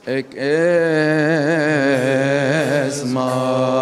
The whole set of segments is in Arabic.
ek esma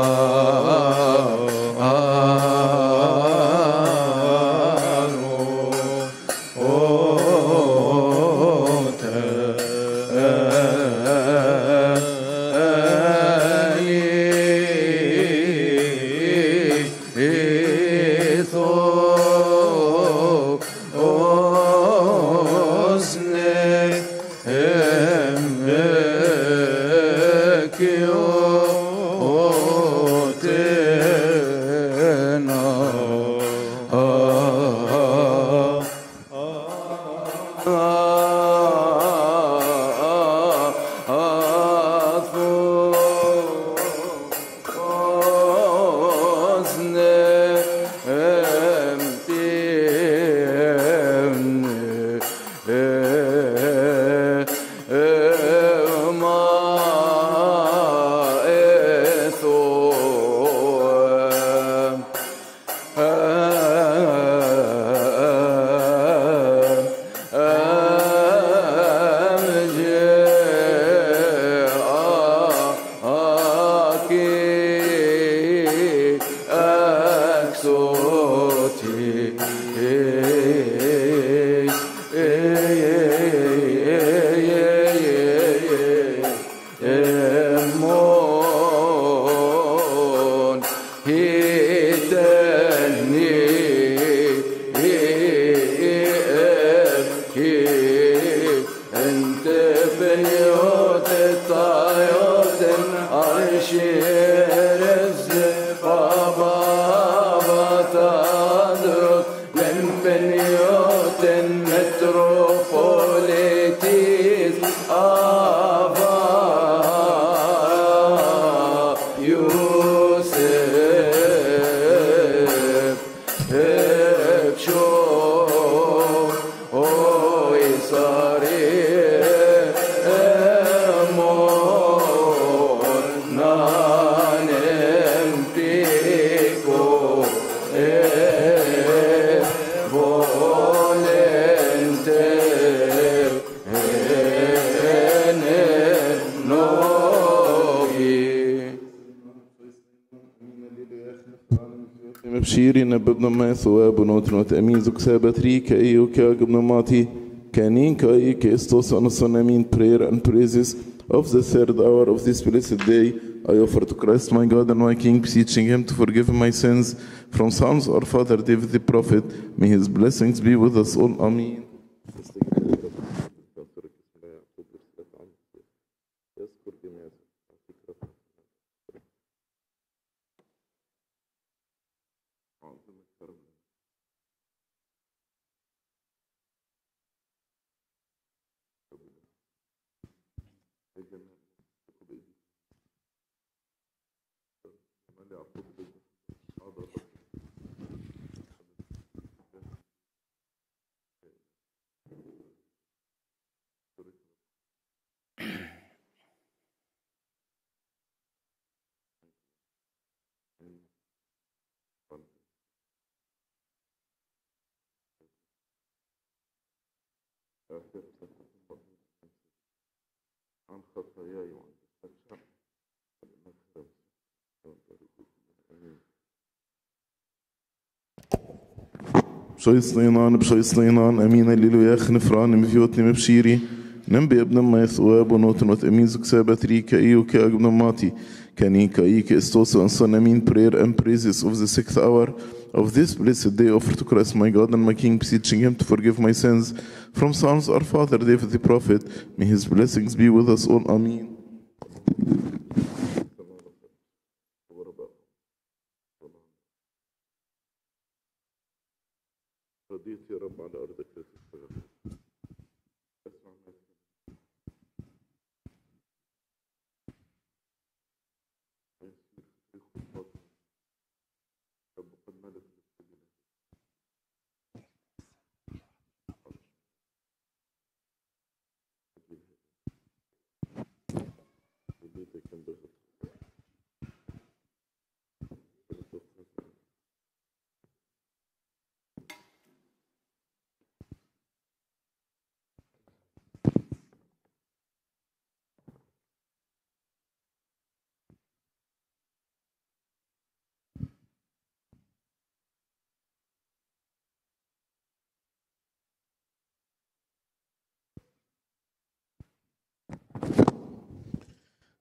Shirina Bubnama, Soabonot, Amizu Sabatri, Kayoka, Gubnamati, Kaninka, Kestos, on Sonamin, prayer and praises of the third hour of this blessed day. I offer to Christ my God and my King, beseeching him to forgive my sins. From Psalms, our Father David the prophet, may his blessings be with us all. Amen. بشويصلينان أمين الليلو يخ نفران مفيوتني مبشيري نمبي ابن ما يثواب ونوتنوت أميزك سابتري كأيو كأقبن ماتي كاني كأي كأستوسو أنصان أمين prayer and praises of the 6th hour of this blessed day offer to Christ my God and my King, beseeching him to forgive my sins. From Psalms, our Father David the prophet, may his blessings be with us all. Amen. رضيت يا رب على أرضك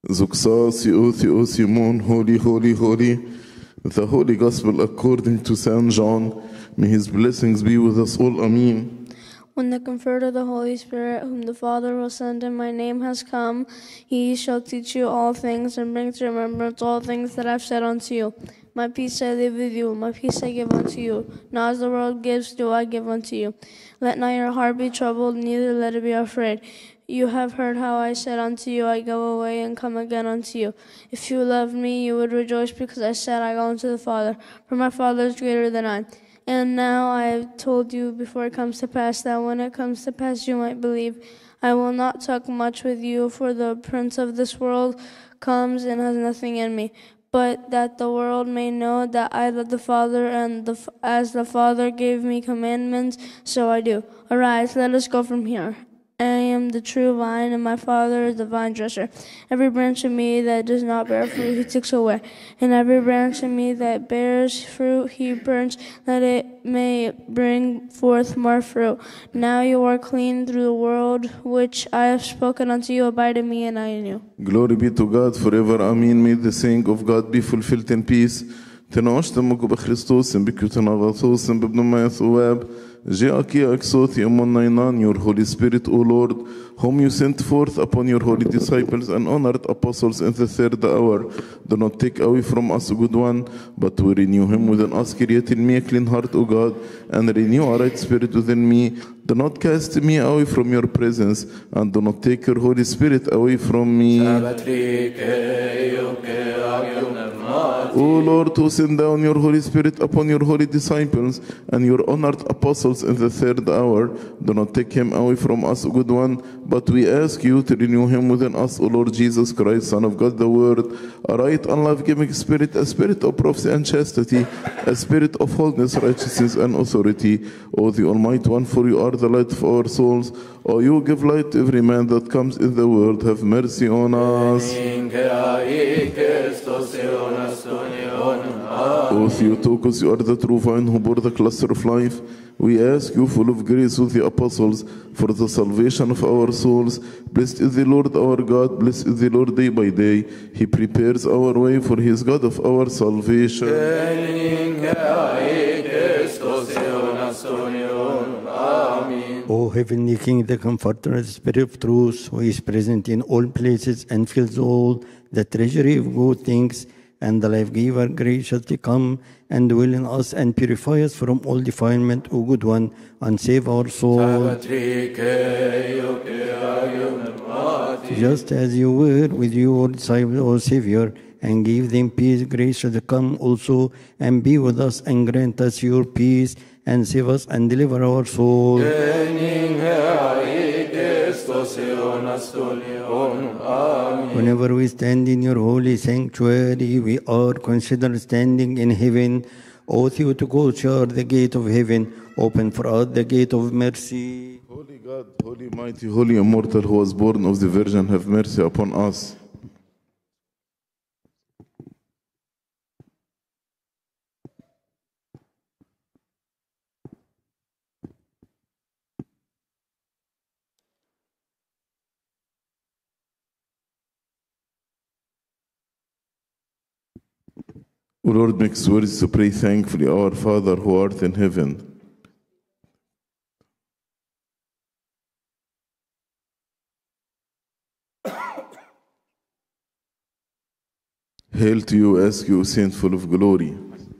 Zuxas, Theos, Simon, holy, holy, holy. The Holy Gospel according to St. John. May his blessings be with us all. Amen. When the Comforter of the Holy Spirit, whom the Father will send in my name, has come, he shall teach you all things and bring to remembrance all things that I have said unto you. My peace I leave with you, my peace I give unto you. Not as the world gives, do I give unto you. Let not your heart be troubled, neither let it be afraid. You have heard how I said unto you, I go away and come again unto you. If you loved me, you would rejoice because I said, I go unto the Father, for my Father is greater than I. And now I have told you before it comes to pass, that when it comes to pass you might believe. I will not talk much with you, for the prince of this world comes and has nothing in me. But that the world may know that I love the Father, and as the Father gave me commandments, so I do. Arise, let us go from here. I am the true vine, and my Father is the vine dresser. Every branch in me that does not bear fruit, he takes away. And every branch in me that bears fruit, he burns, that it may bring forth more fruit. Now you are clean through the word which I have spoken unto you. Abide in me, and I in you. Glory be to God forever. Amen. May the saying of God be fulfilled in peace. تنعشتمك بخريستوس بكيوتنا غاثوس بابن ما يثواب جاءكي أكسوثي أمون نينان your Holy Spirit, O Lord, whom you sent forth upon your holy disciples and honored apostles in the third hour. Do not take away from us a good one, but we renew him within us. Create in me a clean heart, O God, and renew a right spirit within me. Do not cast me away from your presence, and do not take your Holy Spirit away from me. O Lord, who send down your Holy Spirit upon your holy disciples and your honored apostles in the third hour, do not take him away from us, O good one, but we ask you to renew him within us, O Lord Jesus Christ, Son of God the Word, a right and life-giving spirit, a spirit of prophecy and chastity, a spirit of holiness, righteousness, and authority. O the Almighty One, for you are the light of our souls. O you give light to every man that comes in the world. Have mercy on us. O Theotokos, you are the true vine who bore the cluster of life. We ask you, full of grace with the apostles, for the salvation of our souls. Blessed is the Lord our God, blessed is the Lord day by day. He prepares our way, for he is God of our salvation. O heavenly King, the Comforter, the Spirit of truth, who is present in all places and fills all the treasury of good things, and the life-giver graciously come and dwell in us and purify us from all defilement, O good one, and save our soul. Just as you were with your disciples, O Savior, and gave them peace, graciously come also and be with us and grant us your peace and save us and deliver our soul. Whenever we stand in your holy sanctuary, we are considered standing in heaven. O Theotokos, you are the gate of heaven. Open for us the gate of mercy. Holy God, holy mighty, holy immortal, who was born of the Virgin, have mercy upon us. O Lord, make us worthy to pray thankfully, Our Father who art in heaven. Hail to you, ask you, Saint full of glory.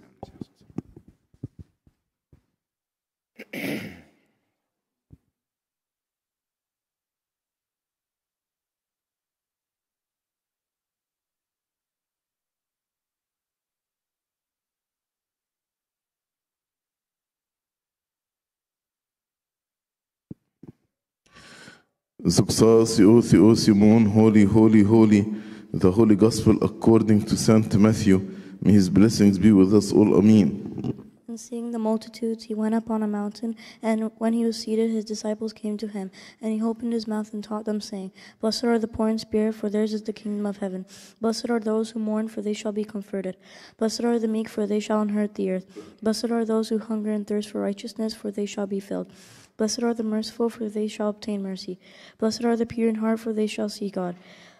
Zuxas, O Simon, holy, holy, holy, the Holy Gospel according to Saint Matthew. May his blessings be with us all. Amen. And seeing the multitudes, he went up on a mountain, and when he was seated, his disciples came to him. And he opened his mouth and taught them, saying, Blessed are the poor in spirit, for theirs is the kingdom of heaven. Blessed are those who mourn, for they shall be comforted. Blessed are the meek, for they shall inherit the earth. Blessed are those who hunger and thirst for righteousness, for they shall be filled. Blessed are the merciful, for they shall obtain mercy. Blessed are the pure in heart, for they shall see God.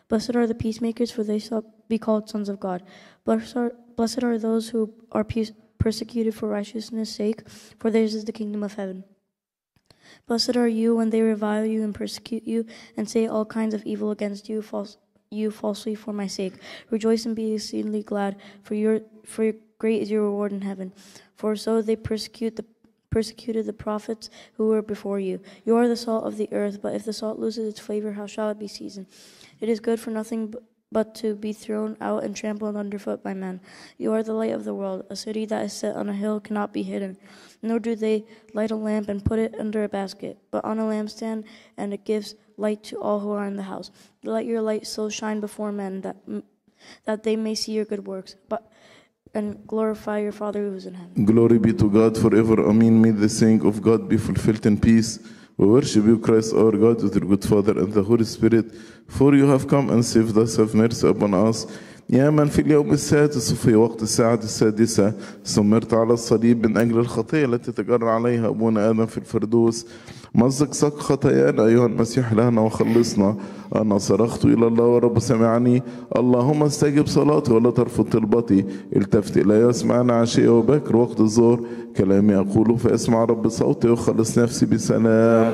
Blessed are the peacemakers, for they shall be called sons of God. Blessed are those who are persecuted for righteousness' sake, for theirs is the kingdom of heaven. Blessed are you when they revile you and persecute you, and say all kinds of evil against you falsely for my sake. Rejoice and be exceedingly glad, for great is your reward in heaven. For so they persecuted the prophets who were before you. You are the salt of the earth, but if the salt loses its flavor, how shall it be seasoned? It is good for nothing but to be thrown out and trampled underfoot by men. You are the light of the world. A city that is set on a hill cannot be hidden. Nor do they light a lamp and put it under a basket, but on a lampstand, and it gives light to all who are in the house. Let your light so shine before men that they may see your good works, and glorify your Father who is in heaven. Glory be to God forever. Amen. May the saying of God be fulfilled in peace. We worship you, Christ our God, with your good Father and the Holy Spirit. For you have come and saved us. Have mercy upon us. يا من في اليوم السادس وفي وقت الساعة السادسة سمرت على الصليب من أجل الخطية التي تجرى عليها أبونا آدم في الفردوس. مزق سق خطايانا أيها المسيح لنا وخلصنا. أنا صرخت إلى الله ورب سمعني. اللهم استجب صلاتي ولا ترفض طلبتي. التفت إلي واسمعنا عشية وبكر وقت الظهر. كلامي أقوله فاسمع رب صوتي وخلص نفسي بسلام.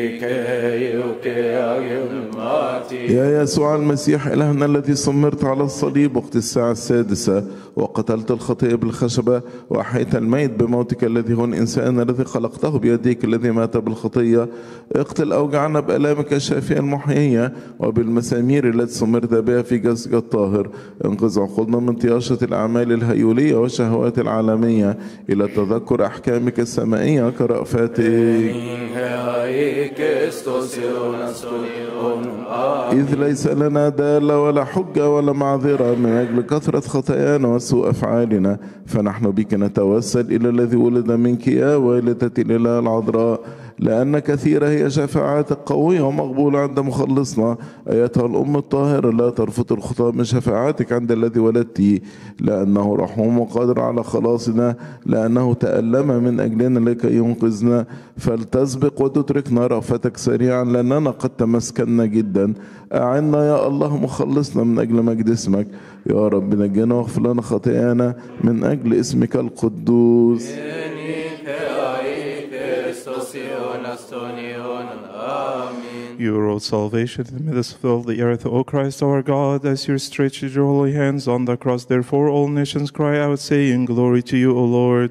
يا يسوع المسيح إلهنا الذي صمرت على الصليب وقت الساعة السادسة وقتلت الخطيئة بالخشبة وأحيت الميت بموتك الذي هو الإنسان الذي خلقته بيديك الذي مات بالخطية. اقتل أوجعنا بآلامك الشافية المحيية وبالمسامير التي صمرت بها في جسدك الطاهر. انقذ عقولنا من طياشة الأعمال الهيولية والشهوات العالمية إلى تذكر أحكامك السمائية كرأفتك. إذ ليس لنا دالة ولا حجة ولا معذرة من أجل كثرة خطايانا وسوء أفعالنا، فنحن بك نتوسل إلى الذي ولد منك يا والدة الإله العذراء، لأن كثيرة هي شفاعاتك قوية ومقبولة عند مخلصنا. أيتها الأم الطاهرة لا ترفض الخطاب من شفاعاتك عند الذي ولدته، لأنه رحوم وقادر على خلاصنا، لأنه تألم من أجلنا لكي ينقذنا. فلتسبق وتتركنا رأفتك سريعا لأننا قد تمسكنا جدا. أعنا يا الله مخلصنا من أجل مجد اسمك. يا رب نجنا واغفر لنا خطايانا من أجل اسمك القدوس. You wrote salvation in the midst of the earth, O Christ our God, as you stretched your holy hands on the cross. Therefore all nations cry out, saying, Glory to you, O Lord.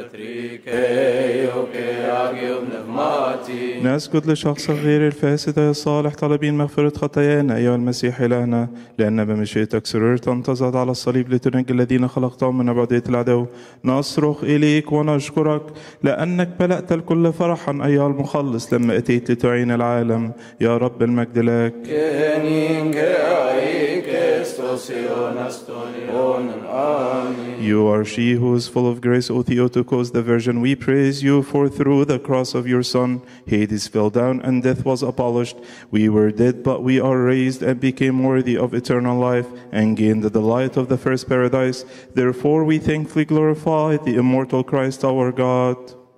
نسجد لشخصك غير الفاسد يا الصالح طالبين مغفرة خطايانا أيها المسيح إلهنا، لأن بمشيئتك سررت أن تزاد على الصليب لتنجي الذين خلقتهم من عبودية العدو. نصرخ إليك ونشكرك لأنك ملأت الكل فرحا أيها المخلص لما أتيت لتعين العالم. يا رب المجد لك. You are she who is full of grace, O Theotokos, the Virgin. We praise you, for through the cross of your Son, Hades fell down and death was abolished. We were dead, but we are raised and became worthy of eternal life and gained the delight of the first paradise. Therefore we thankfully glorify the immortal Christ our God.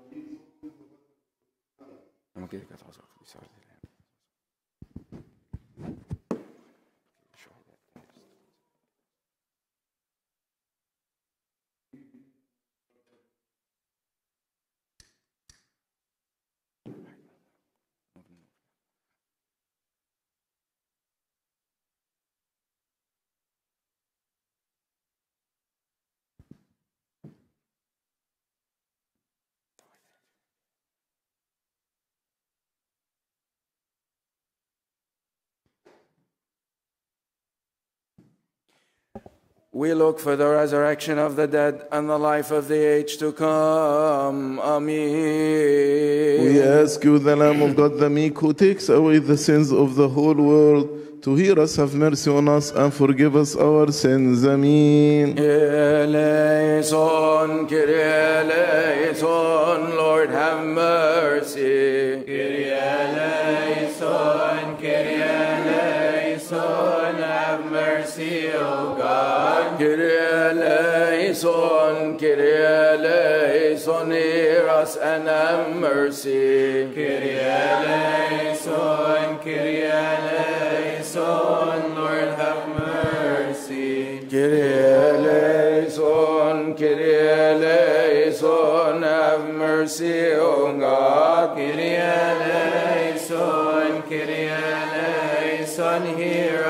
We look for the resurrection of the dead and the life of the age to come. Amen. We ask you, the Lamb of God, the meek, who takes away the sins of the whole world, to hear us, have mercy on us, and forgive us our sins. Amen. Eleison, Kyrie eleison, Lord have mercy. Kyrie eleison, Kyrie eleison, have mercy, O God. Kyrie eleison, Kyrie eleison, hear us and have mercy. Kyrie eleison, Kyrie eleison, Lord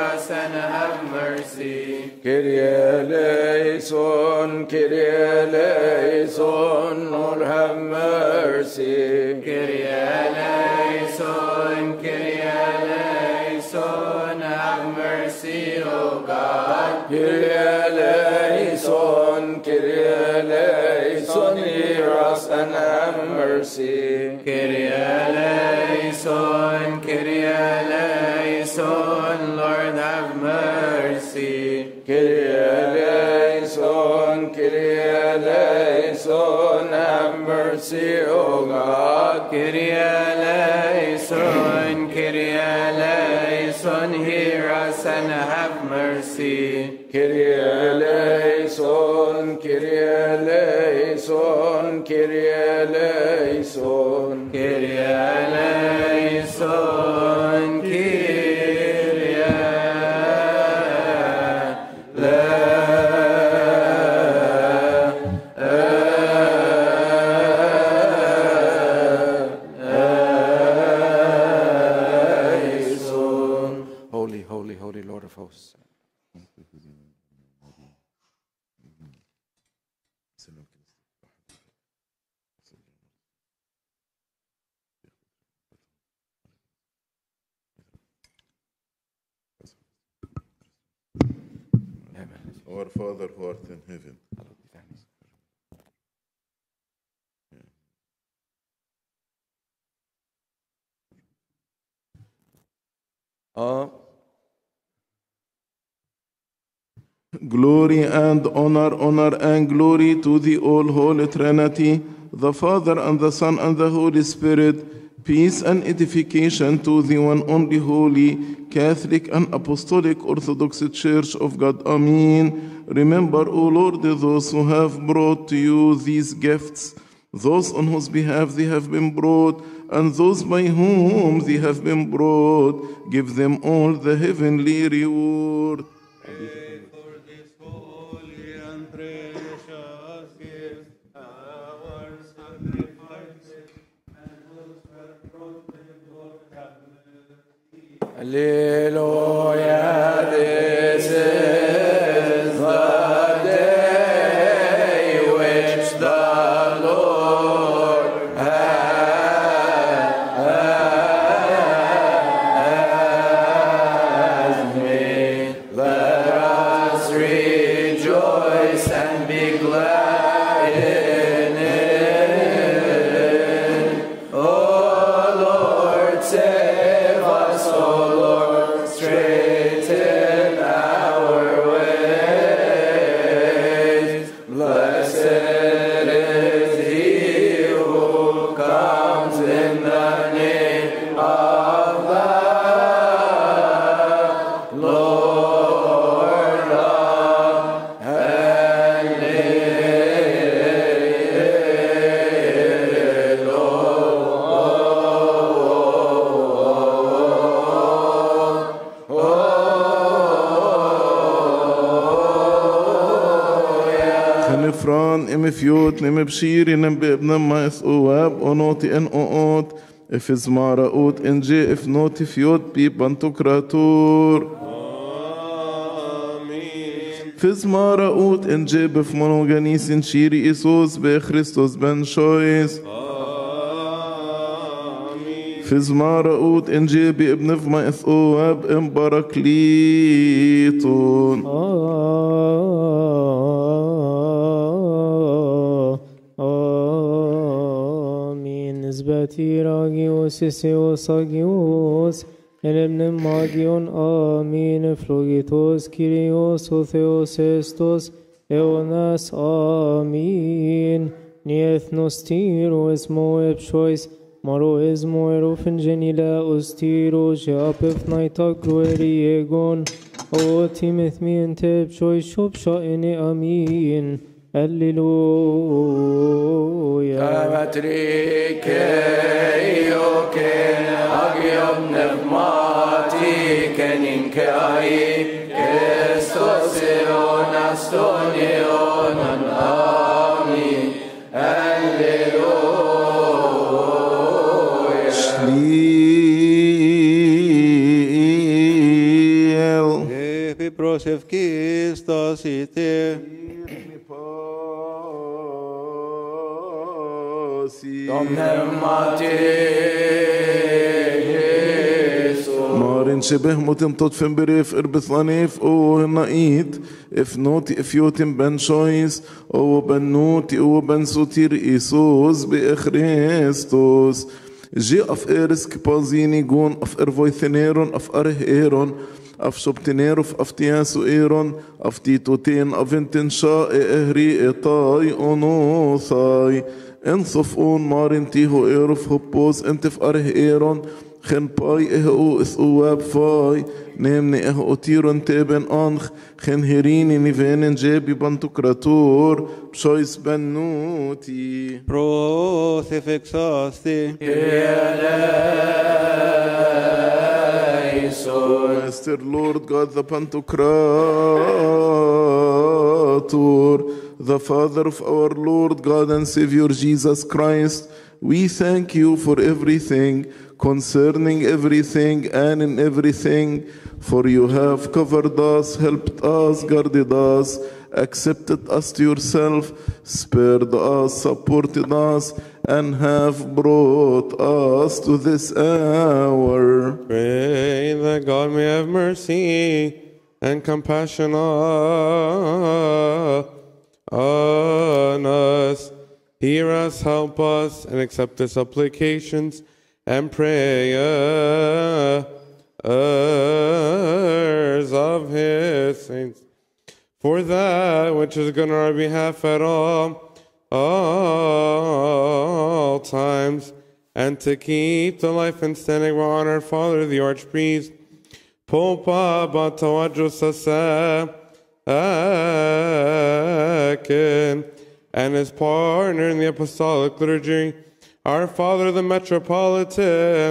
us and have mercy. Kyrie eleison, Kyrie eleison, Lord have mercy. Kyrie eleison, Kyrie eleison, have mercy, O God. Kyrie eleison, Kyrie eleison, hear us and have mercy. Kyrie eleison, Kyrie eleison, Lord have mercy. Kyrie eleison, Kyrie eleison, have mercy, O God. Kyrie eleison, Kyrie eleison, hear us and have mercy. Kyrie eleison, Kyrie eleison, Kyrie eleison, Kyrie eleison, Kyrie eleison. Holy, holy, holy Lord of hosts. Our Father who art in heaven. Glory and honor and glory to the all-holy Trinity, the Father and the Son and the Holy Spirit. Peace and edification to the one only holy, Catholic and Apostolic Orthodox Church of God. Amen. Remember, O Lord, those who have brought to you these gifts, those on whose behalf they have been brought, and those by whom they have been brought. Give them all the heavenly reward. Hallelujah, this is the day which the Lord has made. Let us rejoice and be glad in it. O Lord, save us, O Lord, straighten our ways. Blessed is he who comes in the name of the Lord of Fran, emifjot, nemibshiri, nembebna mais oab, onoti en oot, efis mara oot enje, if noti fjot, bib antokrator. Fis mara oot enje, bif monoganis in shiri Isus, be Christos ben shois. Fis mara oot enje, bi ibnif mais oab, embarakliton. Tiragios, Iseos, Agios, Elebnem Magion, Amin, Phlogitos, Kyrios, Otheos, Estos, Eonas, Amin, Niethnos, Tiro, Esmo, Epshois, Maro, Esmo, Erofen, Genila, Ostiro, Japef, Naita, Glory, Egon, O Timeth, me, and Tepshois, Shopsha, Ene, Amin. Alleluia. Kamatrike yoke agiom nevmati keninke ai Christos eon astonion amin. Alleluia. Shliel. Επιπροσευκείς είτε. Το πνεύμα Marin shebeh motim tot femberef erbetlanef o naid if noti if yotim ben shois o ben noti o ben sotir Isus be Christus Ji af eris kpazini gon af ervoitheneron af arheron af shoptenerof af tiasu eron af titoten aventin sha ehri etai onothai انصفون مارن تيهو ايروف هبوز انتف اره ايرون خن باي اهو اثواب فاي نمني اهو تيرون تيبن انخ خن هيريني نيفينن جيبي بانتوكراتور بشويس بنوتي Πρόσεφεξάστη. Master Lord God the Pantocrator, the Father of our Lord God and Savior Jesus Christ, we thank you for everything, concerning everything and in everything, for you have covered us, helped us, guarded us, accepted us to yourself, spared us, supported us, and have brought us to this hour. Pray that God may have mercy and compassion on us. Hear us, help us, and accept the supplications and prayers of His saints. For that which is good on our behalf at all times, and to keep the life and standing of our honored Father, the Archpriest, Pope Batawajus II, and his partner in the Apostolic Liturgy, our Father, the Metropolitan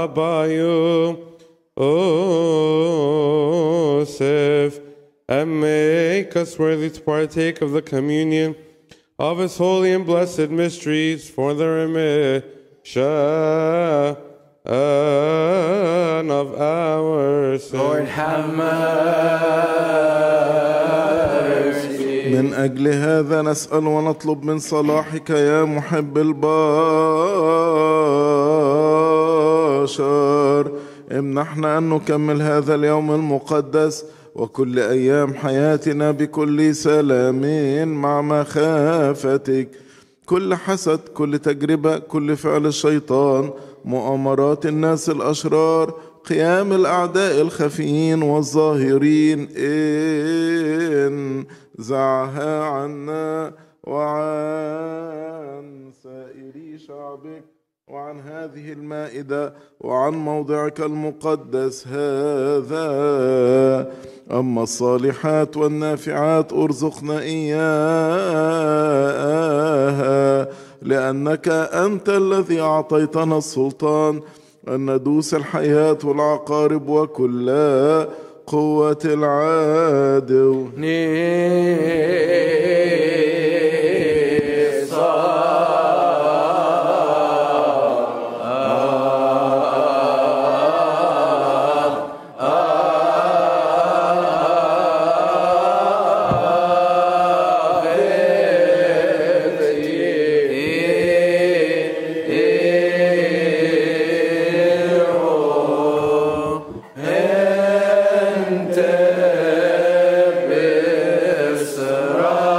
Youssef, and make us worthy to partake of the communion of his holy and blessed mysteries for the remission of our sins. Lord, have mercy. من أجل هذا نسأل ونطلب من صلاحك يا محب البشر امنحنا أن نكمل هذا اليوم المقدس وكل أيام حياتنا بكل سلام مع مخافتك. كل حسد، كل تجربة، كل فعل الشيطان، مؤامرات الناس الأشرار، قيام الأعداء الخفيين والظاهرين انزعها عنا وعن سائر شعبك وعن هذه المائدة وعن موضعك المقدس هذا. أما الصالحات والنافعات ارزقنا إياها، لأنك أنت الذي أعطيتنا السلطان أن ندوس الحياة والعقارب وكل قوة العدو. Enter Israel.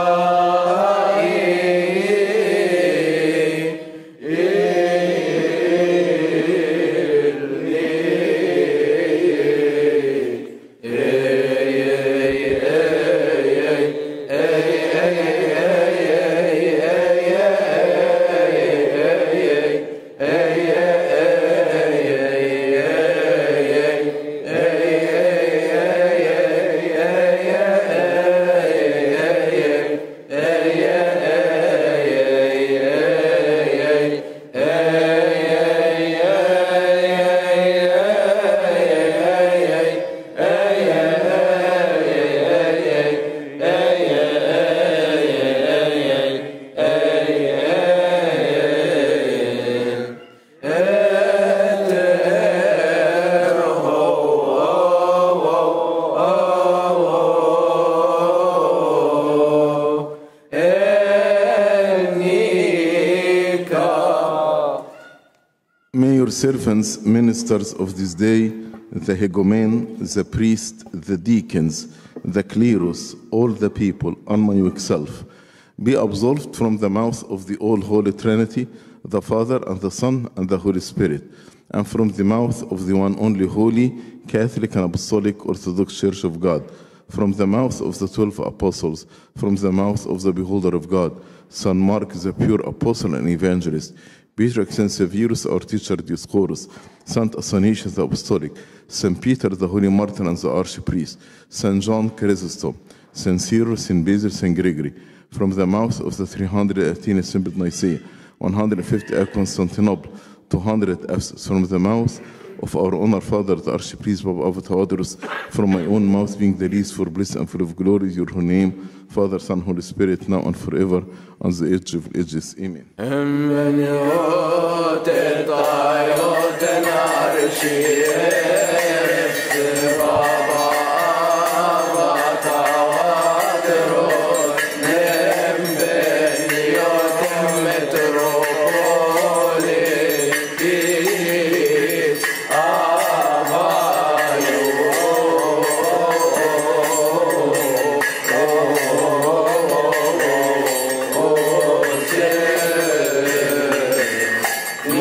servants, ministers of this day, the hegomen, the priest, the deacons, the clerus, all the people, and myself, be absolved from the mouth of the all-holy Trinity, the Father and the Son and the Holy Spirit, and from the mouth of the one only holy, Catholic and Apostolic Orthodox Church of God, from the mouth of the 12 apostles, from the mouth of the beholder of God, St. Mark, the pure apostle and evangelist, Peter and Severus, our teacher Dioscorus, St. Athanasius the Apostolic, St. Peter the Holy Martyr and the Archpriest, St. John Chrysostom, St. Cyril, St. Basil, St. Gregory, from the mouth of the 318 assembled Nicaea, 150 at Constantinople, 200 Ephesus, from the mouth of our honor Father, the Archpriest Pope Theodorus, from my own mouth being the least for bliss and full of glory, your name, Father, Son, Holy Spirit, now and forever, on the age of ages. Amen.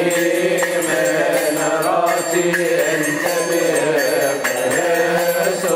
So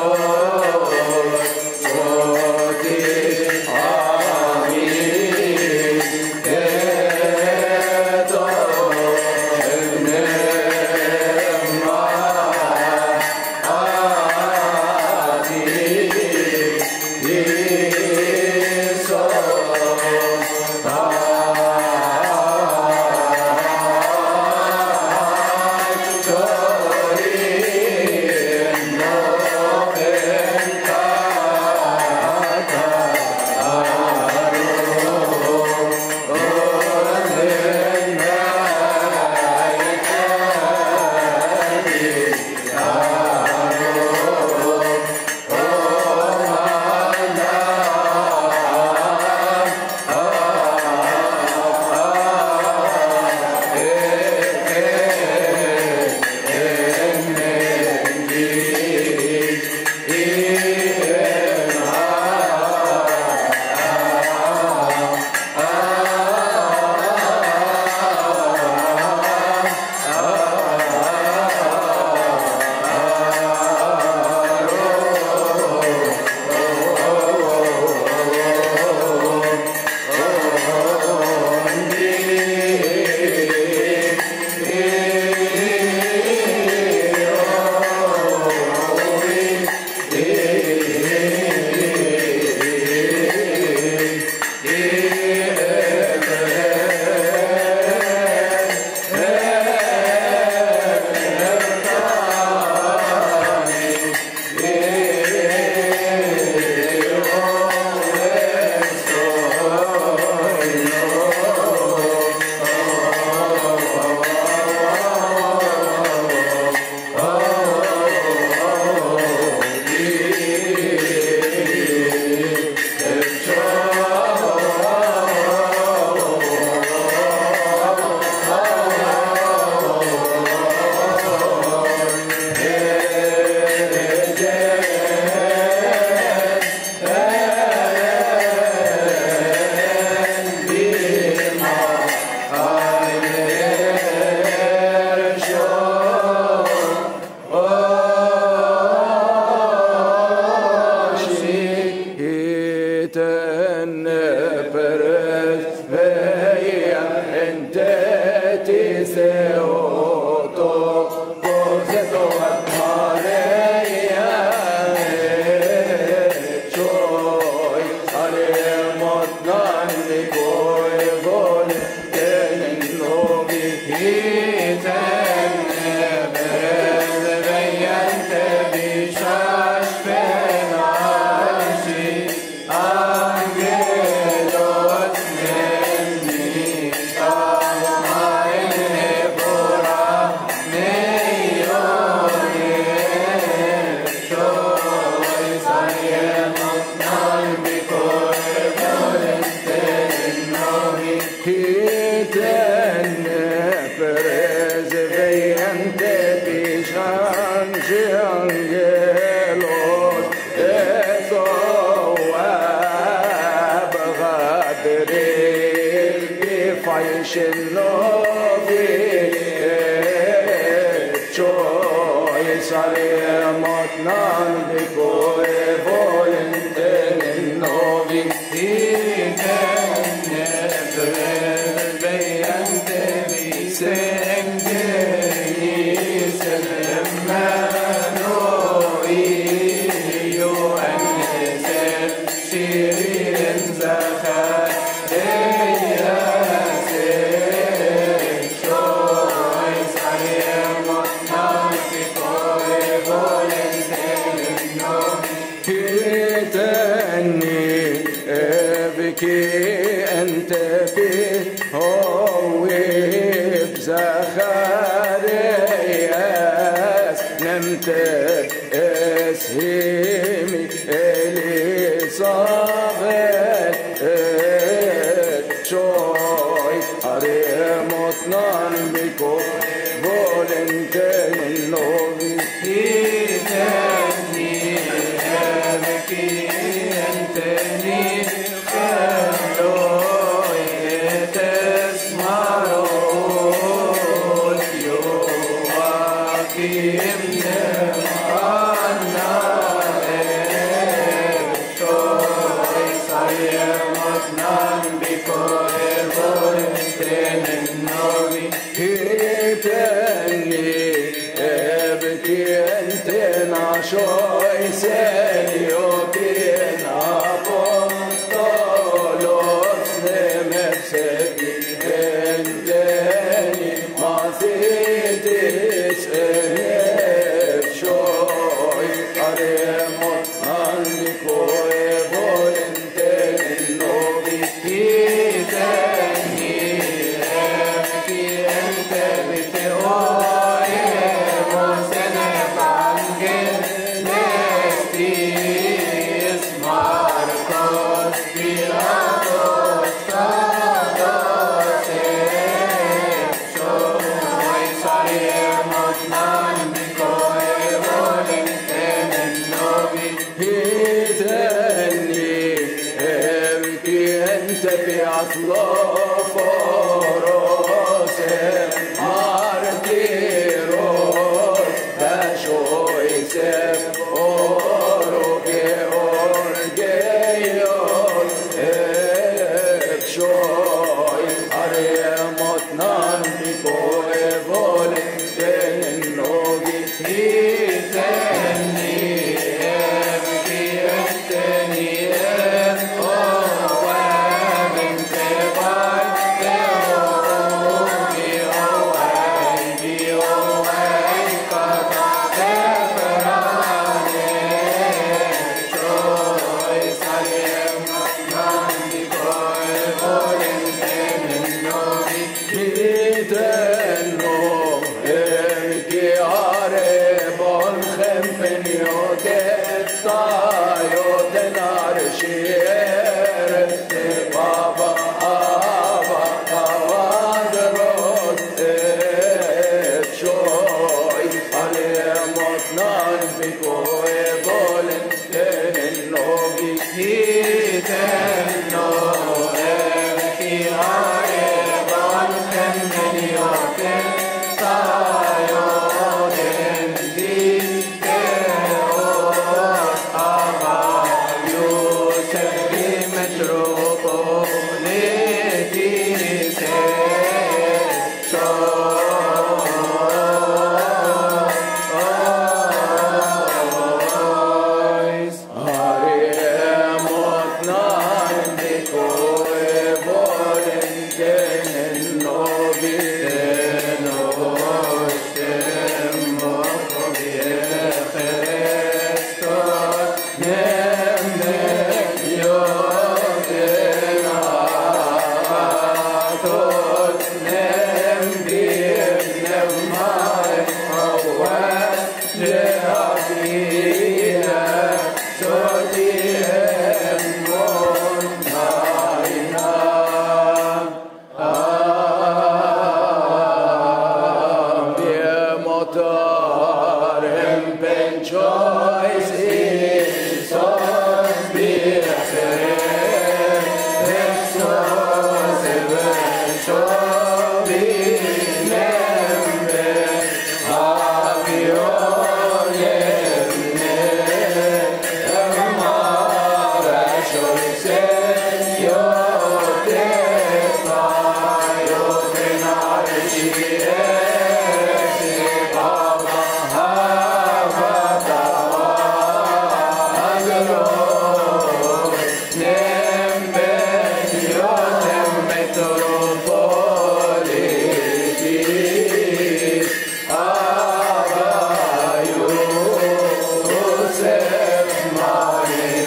Yeah.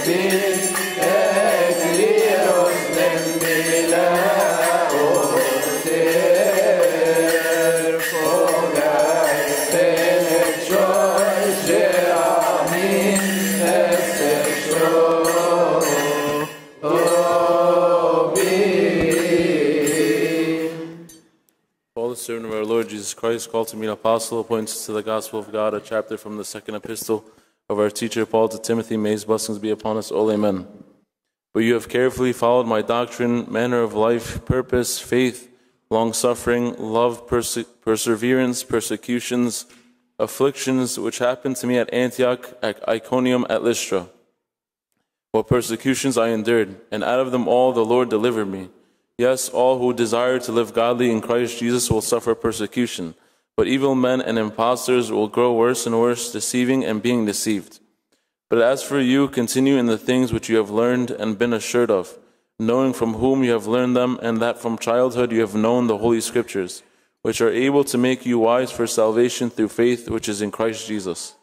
Servant of our Lord Jesus Christ, called to be an apostle, appointed to the gospel of God, a chapter from the second epistle of our teacher Paul to Timothy. May his blessings be upon us all. Amen. But you have carefully followed my doctrine, manner of life, purpose, faith, long-suffering, love, perseverance, persecutions, afflictions, which happened to me at Antioch, at Iconium, at Lystra. What persecutions I endured, and out of them all the Lord delivered me. Yes, all who desire to live godly in Christ Jesus will suffer persecution, but evil men and impostors will grow worse and worse, deceiving and being deceived. But as for you, continue in the things which you have learned and been assured of, knowing from whom you have learned them, and that from childhood you have known the Holy Scriptures, which are able to make you wise for salvation through faith which is in Christ Jesus.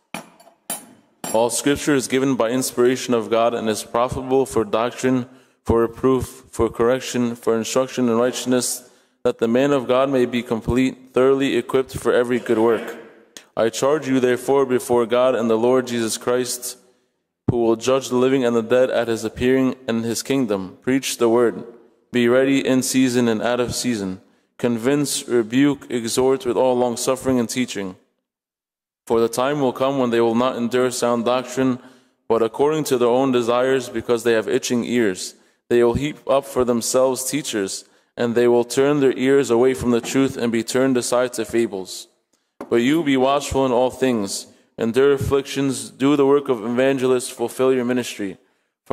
All Scripture is given by inspiration of God and is profitable for doctrine, for reproof, for correction, for instruction in righteousness, that the man of God may be complete, thoroughly equipped for every good work. I charge you therefore before God and the Lord Jesus Christ, who will judge the living and the dead at his appearing in his kingdom. Preach the word. Be ready in season and out of season. Convince, rebuke, exhort with all longsuffering and teaching. For the time will come when they will not endure sound doctrine, but according to their own desires, because they have itching ears. They will heap up for themselves teachers, and they will turn their ears away from the truth and be turned aside to fables. But you be watchful in all things, endure afflictions, do the work of evangelists, fulfill your ministry. For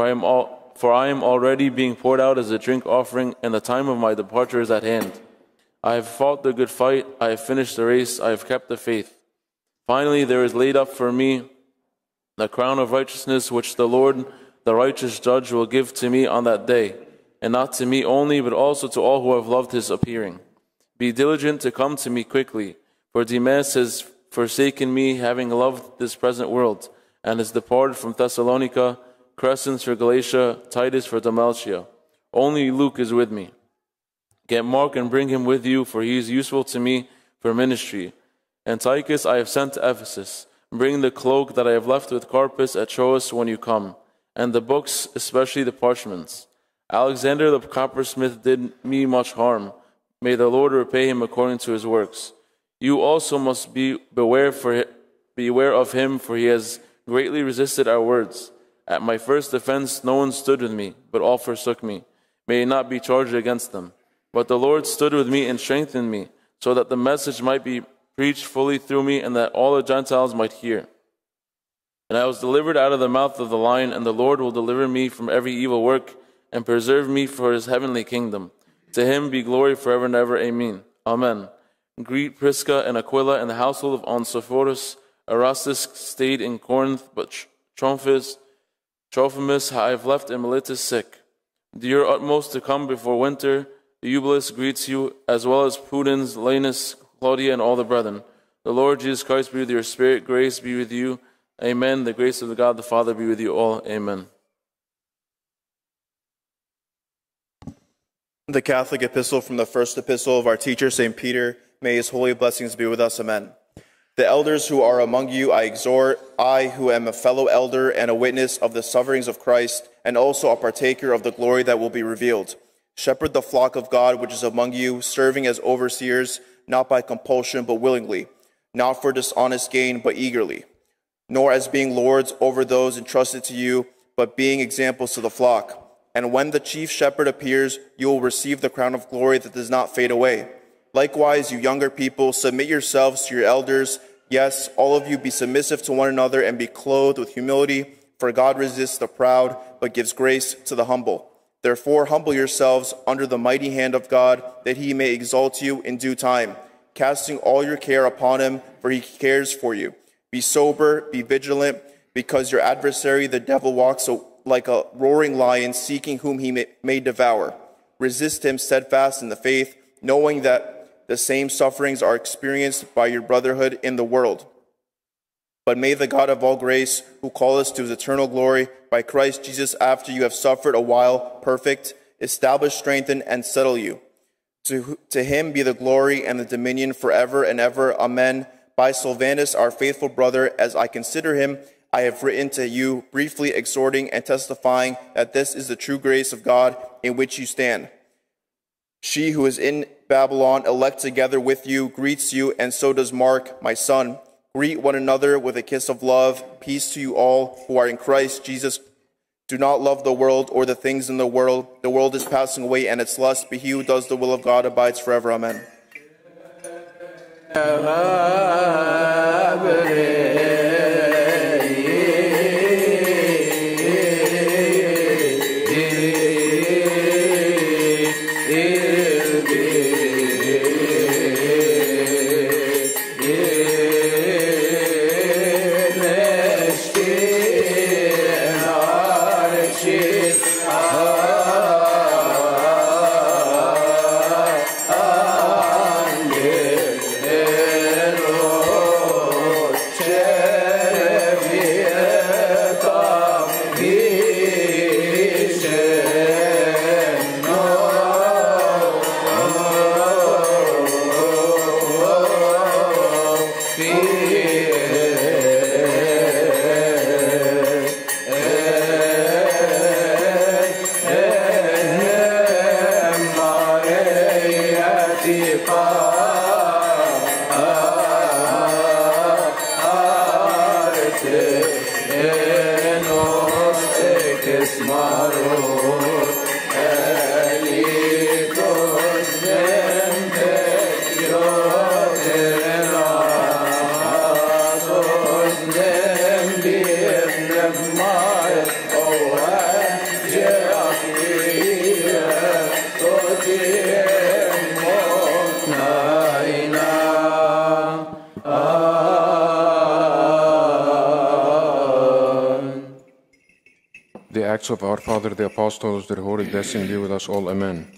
I am already being poured out as a drink offering, and the time of my departure is at hand. I have fought the good fight, I have finished the race, I have kept the faith. Finally, there is laid up for me the crown of righteousness, which the Lord, the righteous judge, will give to me on that day, and not to me only, but also to all who have loved his appearing. Be diligent to come to me quickly, for Demas has forsaken me, having loved this present world, and has departed from Thessalonica, Crescens for Galatia, Titus for Dalmatia. Only Luke is with me. Get Mark and bring him with you, for he is useful to me for ministry. Antiochus I have sent to Ephesus. Bring the cloak that I have left with Carpus at Troas when you come, and the books, especially the parchments. Alexander the coppersmith did me much harm. May the Lord repay him according to his works. You also must beware of him, for he has greatly resisted our words. At my first defense no one stood with me, but all forsook me. May it not be charged against them. But the Lord stood with me and strengthened me, so that the message might be preached fully through me, and that all the Gentiles might hear. And I was delivered out of the mouth of the lion, and the Lord will deliver me from every evil work, and preserve me for his heavenly kingdom. To him be glory forever and ever. Amen. Amen. Greet Prisca and Aquila and the household of Onesiphorus. Erastus stayed in Corinth, but Trophimus I have left in Miletus sick. Do your utmost to come before winter. Eubulus greets you, as well as Pudens, Linus, Claudia, and all the brethren. The Lord Jesus Christ be with your spirit. Grace be with you. Amen. The grace of the God the Father be with you all. Amen. The Catholic epistle from the first epistle of our teacher, St. Peter. May his holy blessings be with us. Amen. The elders who are among you I exhort, I who am a fellow elder and a witness of the sufferings of Christ, and also a partaker of the glory that will be revealed. Shepherd the flock of God which is among you, serving as overseers, not by compulsion but willingly, not for dishonest gain but eagerly, nor as being lords over those entrusted to you, but being examples to the flock. And when the chief shepherd appears, you will receive the crown of glory that does not fade away. Likewise, you younger people, submit yourselves to your elders. Yes, all of you be submissive to one another and be clothed with humility, for God resists the proud, but gives grace to the humble. Therefore, humble yourselves under the mighty hand of God, that he may exalt you in due time, casting all your care upon him, for he cares for you. Be sober, be vigilant, because your adversary, the devil, walks like a roaring lion, seeking whom he may devour. Resist him steadfast in the faith, knowing that the same sufferings are experienced by your brotherhood in the world. But may the God of all grace, who called us to his eternal glory by Christ Jesus after you have suffered a while, perfect, establish, strengthen, and settle you. To him be the glory and the dominion forever and ever. Amen. By Silvanus, our faithful brother, as I consider him, I have written to you, briefly exhorting and testifying that this is the true grace of God in which you stand. She who is in Babylon, elect together with you, greets you, and so does Mark, my son. Greet one another with a kiss of love. Peace to you all who are in Christ Jesus. Do not love the world or the things in the world. The world is passing away and its lust, but he who does the will of God abides forever. Amen. Acts of our Father the Apostles, their holy blessing be with us all. Amen.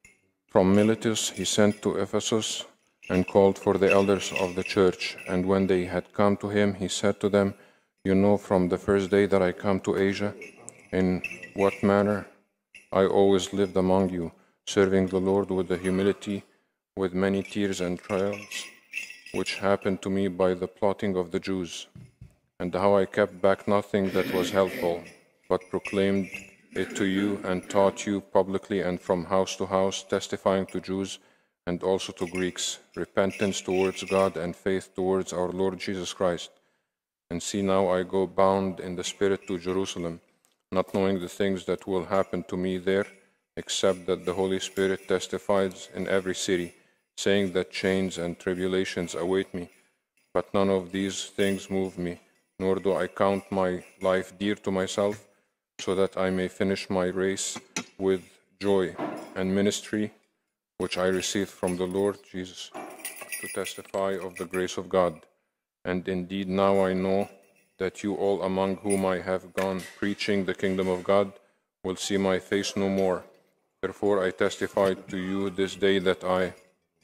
From Miletus he sent to Ephesus and called for the elders of the church. And when they had come to him, he said to them, You know from the first day that I come to Asia, in what manner I always lived among you, serving the Lord with the humility, with many tears and trials, which happened to me by the plotting of the Jews, and how I kept back nothing that was helpful, but proclaimed it to you and taught you publicly and from house to house, testifying to Jews and also to Greeks, repentance towards God and faith towards our Lord Jesus Christ. And see, now I go bound in the Spirit to Jerusalem, not knowing the things that will happen to me there, except that the Holy Spirit testifies in every city, saying that chains and tribulations await me. But none of these things move me, nor do I count my life dear to myself, so that I may finish my race with joy and ministry, which I received from the Lord Jesus, to testify of the grace of God. And indeed now I know that you all among whom I have gone preaching the kingdom of God will see my face no more. Therefore I testify to you this day that I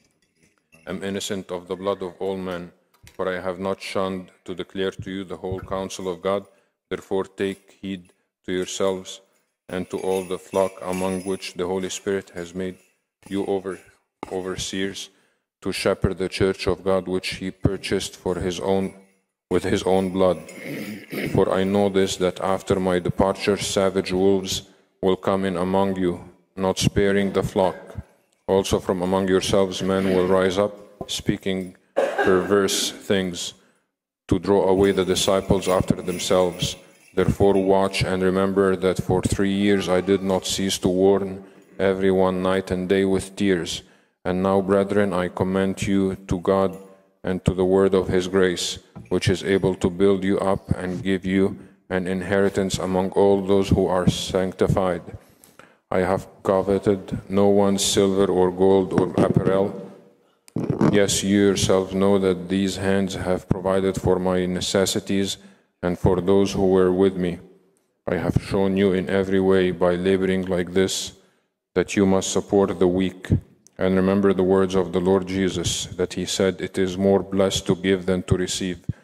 am innocent of the blood of all men, for I have not shunned to declare to you the whole counsel of God. Therefore take heed to yourselves and to all the flock among which the Holy Spirit has made you overseers, to shepherd the church of God which he purchased with his own blood. For I know this, that after my departure savage wolves will come in among you, not sparing the flock. Also from among yourselves men will rise up, speaking perverse things, to draw away the disciples after themselves. Therefore watch and remember that for 3 years I did not cease to warn everyone night and day with tears. And now, brethren, I commend you to God and to the word of his grace, which is able to build you up and give you an inheritance among all those who are sanctified. I have coveted no one's silver or gold or apparel. Yes, you yourselves know that these hands have provided for my necessities and for those who were with me. I have shown you in every way by laboring like this that you must support the weak. And remember the words of the Lord Jesus, that he said, "It is more blessed to give than to receive."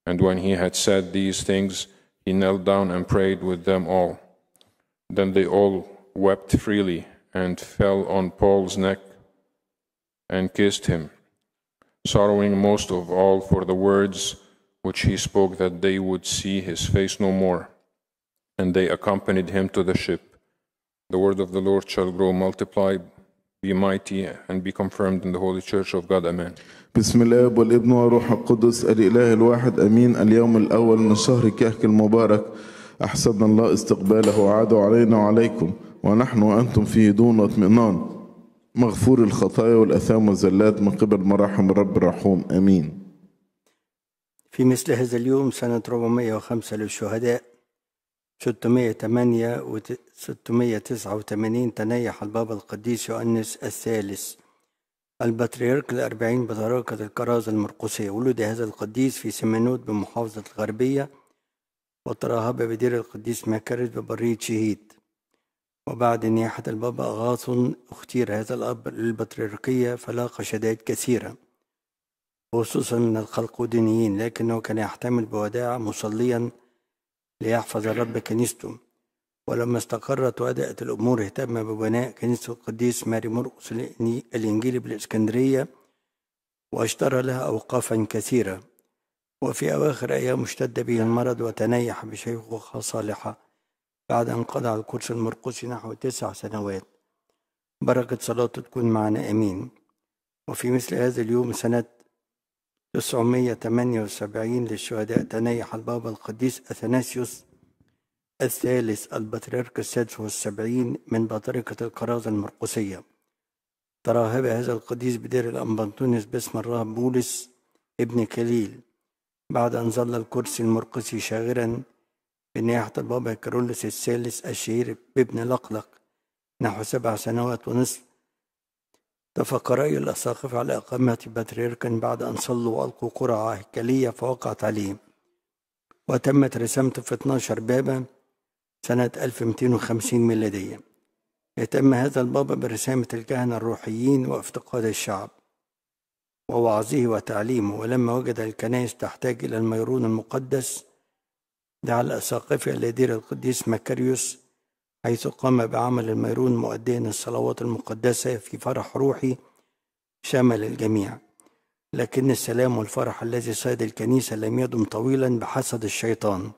And when he had said these things, he knelt down and prayed with them all. Then they all wept freely and fell on Paul's neck and kissed him, sorrowing most of all for the words which he spoke, that they would see his face no more. And they accompanied him to the ship. The word of the Lord shall grow, multiply, be mighty, and be confirmed in the Holy Church of God. Amen. بسم الله والابن والروح القدس الإله الواحد أمين. اليوم الأول من شهر كهك المبارك أحسبنا الله استقباله وعاد علينا وعليكم ونحن وأنتم فيه دون اطمئنان مغفور الخطايا والأثام والزلات من قبل مراحم الرب الرحوم. أمين. في مثل هذا اليوم سنة 405 للشهداء 689 تنيح البابا القديس يؤنس الثالث البطريرك ال40 بطريركة الكرازة المرقسية. ولد هذا القديس في سمنود بمحافظة الغربية، وترهب بدير القديس مكارس ببرية شهيد. وبعد نياحة البابا أغاثون اختير هذا الأب للبطريركية، فلاقى شدائد كثيرة خصوصا من الخلقودينيين، لكنه كان يحتمل بوداعة مصليا ليحفظ الرب كنيسته. ولما استقرت وأدأت الأمور اهتم ببناء كنيسة القديس ماري مرقس الإنجيلي بالإسكندرية، واشترى لها أوقافا كثيرة. وفي أواخر أيام اشتد به المرض وتنيح بشيخوخة صالحة بعد أن قضى على الكرسي المرقسي نحو 9 سنوات. بركة صلاته تكون معنا أمين. وفي مثل هذا اليوم سنة 978 للشهداء تنيح البابا القديس أثناسيوس الثالث البطريرك السادس والسبعين من بطريركة الكرازة المرقسية. تراهب هذا القديس بدير الأنبنطونيوس باسم الراهب بولس ابن كليل بعد أن ظل الكرسي المرقسي شاغرا بنياحة البابا كارولوس الثالث الشهير بابن لقلق نحو 7 سنوات ونصف. اتفق رأي الأساقفة على إقامة بطريركا بعد أن صلوا وألقوا قرعة هيكلية فوقعت عليه، وتمت رسامته في 12 بابا سنة 1250 ميلادية. اهتم هذا البابا برسامة الكهنة الروحيين وافتقاد الشعب ووعظه وتعليمه، ولما وجد الكنائس تحتاج إلى الميرون المقدس دعا الأساقفة لدير القديس مكاريوس، حيث قام بعمل الميرون مؤديا الصلوات المقدسة في فرح روحي شمل الجميع. لكن السلام والفرح الذي صاد الكنيسة لم يدم طويلا بحسد الشيطان،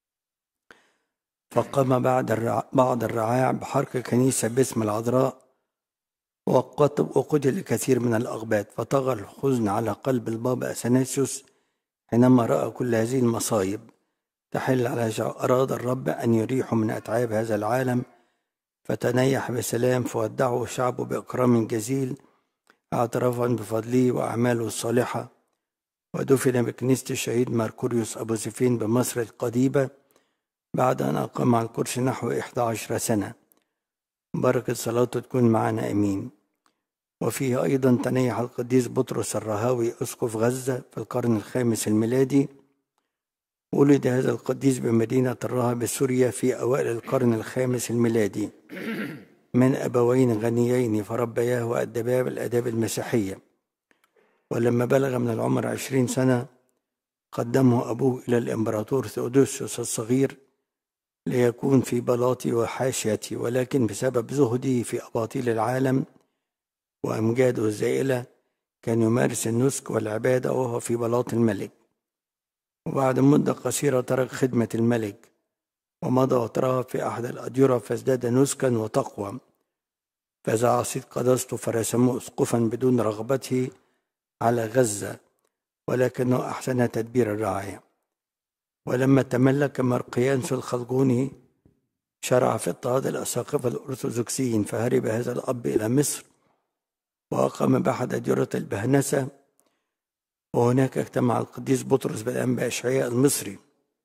فقام بعض الرعاع بحرق كنيسة باسم العذراء وقتل الكثير من الأقباط. فطغى الحزن على قلب البابا أثناسيوس حينما رأى كل هذه المصايب تحل على أراد الرب أن يريحوا من أتعاب هذا العالم، فتنيح بسلام فودعه شعبه بإكرام جزيل اعترافا بفضله وأعماله الصالحة. ودفن بكنيسة الشهيد ماركوريوس أبو سفين بمصر القديمة بعد أن أقام على الكرسي نحو 11 سنة. بركة صلاته تكون معنا أمين. وفيه أيضا تنيح القديس بطرس الرهاوي أسقف غزة في القرن الخامس الميلادي. ولد هذا القديس بمدينة الرها بسوريا في أوائل القرن الخامس الميلادي من أبوين غنيين فربياه وأدباه بالآداب المسيحية. ولما بلغ من العمر 20 سنة قدمه أبوه إلى الإمبراطور ثيودوسيوس الصغير ليكون في بلاطي وحاشيتي، ولكن بسبب زهده في أباطيل العالم وأمجاده الزائلة كان يمارس النسك والعبادة وهو في بلاط الملك. وبعد مدة قصيرة ترك خدمة الملك ومضى وترهب في أحد الأديرة فازداد نسكا وتقوى، فإذا عصيت قدسته فرسموه أسقفا بدون رغبته على غزة، ولكنه أحسن تدبير الرعاية. ولما تملك مرقيانس الخلقوني شرع في اضطهاد الأساقفة الأرثوذكسيين، فهرب هذا الأب إلى مصر وأقام بأحد أديرة البهنسة، وهناك اجتمع القديس بطرس بالأنبا إشعياء المصري.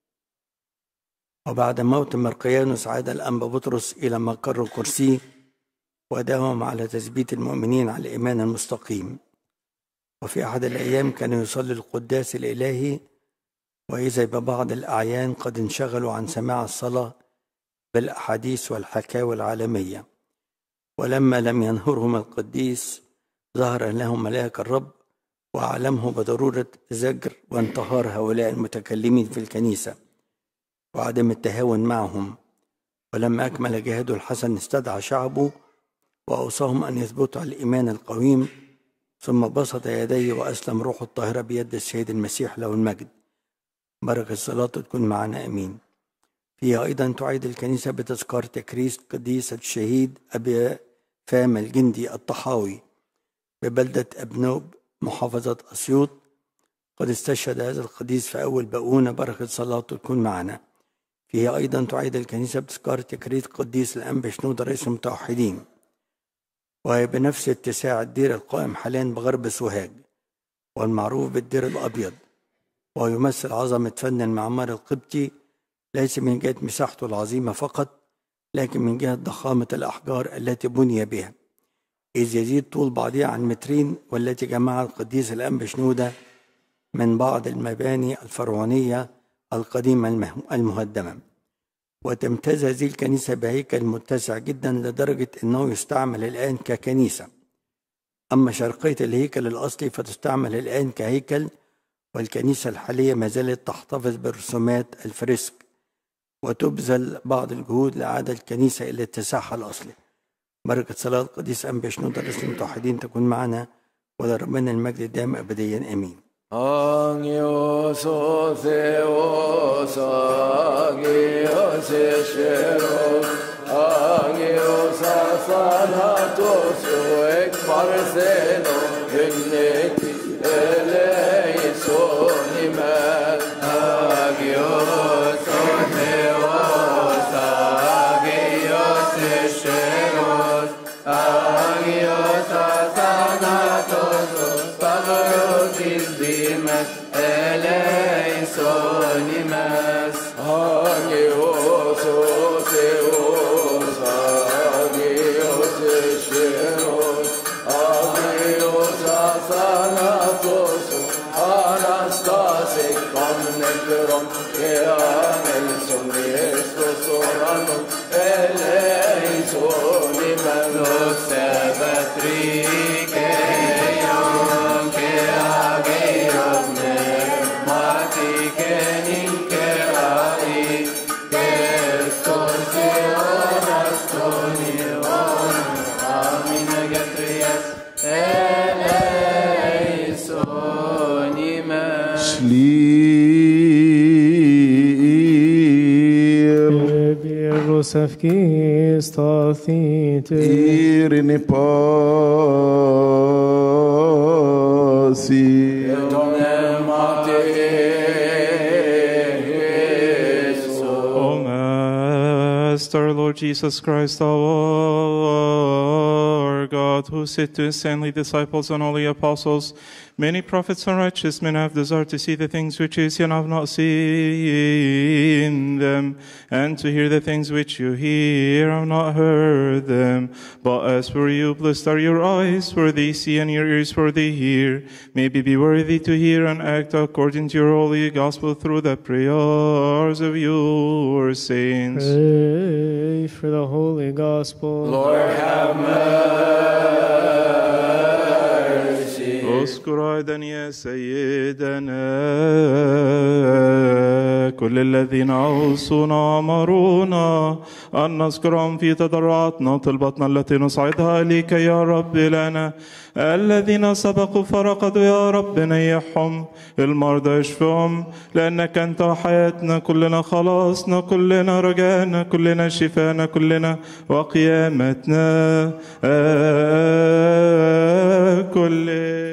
وبعد موت مرقيانوس عاد الأنبا بطرس إلى مقر كرسيه وداوم على تثبيت المؤمنين على الإيمان المستقيم. وفي أحد الأيام كان يصلي القداس الإلهي، وإذا ببعض الأعيان قد انشغلوا عن سماع الصلاة بالأحاديث والحكاوي العالمية. ولما لم ينهرهم القديس ظهر لهم ملاك الرب وأعلمه بضرورة زجر وانتهار هؤلاء المتكلمين في الكنيسة وعدم التهاون معهم. ولما أكمل جهاده الحسن استدعى شعبه وأوصاهم أن يثبتوا على الإيمان القويم، ثم بسط يديه وأسلم روحه الطاهرة بيد السيد المسيح له المجد. بركة صلاته تكون معنا أمين. فيها أيضا تعيد الكنيسة بتذكار تكريس قديس الشهيد أبي فام الجندي الطحاوي ببلدة أبنوب محافظة أسيوط. قد استشهد هذا القديس في أول بقونة. بركة صلاته تكون معنا. فيها أيضا تعيد الكنيسة بتذكار تكريس قديس الأنبا شنودة رئيس المتوحدين، وهي بنفس اتساع الدير القائم حاليا بغرب سوهاج والمعروف بالدير الأبيض، ويمثل عظمة فن المعمار القبطي ليس من جهة مساحته العظيمة فقط، لكن من جهة ضخامة الأحجار التي بني بها، إذ يزيد طول بعضها عن مترين، والتي جمعها القديس الأنبا شنودة من بعض المباني الفرعونية القديمة المهدمة. وتمتاز هذه الكنيسة بهيكل متسع جدا لدرجة أنه يستعمل الآن ككنيسة. أما شرقية الهيكل الأصلي فتستعمل الآن كهيكل، والكنيسة الحالية ما زالت تحتفظ برسومات الفريسك، وتبذل بعض الجهود لإعادة الكنيسة إلى اتساعها الأصلي. بركة صلاة القديس أنبا شنودة رئيس المتوحدين تكون معنا، ولربنا المجد دائم أبديا آمين. Agios o Theos, Agios Esheros, Agios Athanatos, Ek Partheno, Vigneti, Eleison, Iman, Agios o Theos, Agios Esheros, Agios Athanatos, Pavarotis Dimas, Eleison Imas, Agios o Theos, Agios Esheros, Agios Athanatos, Anastasic, Omnicron, Kean, Elson, Estos, Oranon, Eleison Imas, Sabatrike, Safki stathite Irene pasi O Master, Lord Jesus Christ, our God, who said to his saintly disciples and holy apostles, many prophets and righteous men have desired to see the things which you see and have not seen them, and to hear the things which you hear and have not heard them. But as for you, blessed are your eyes, for they see, and your ears, for they hear. May we be worthy to hear and act according to your holy gospel through the prayers of your saints. Pray for the holy gospel. Lord have mercy. اذكر أيضا يا سيدنا كل الذين أوصونا وأمرونا أن نذكرهم في تضرعاتنا طلبتنا التي نصعدها إليك يا رب لنا، الذين سبقوا فرقدوا يا رب نيحهم، المرضى اشفهم، لأنك أنت حياتنا كلنا، خلاصنا كلنا، رجانا كلنا، شفانا كلنا، وقيامتنا كلنا.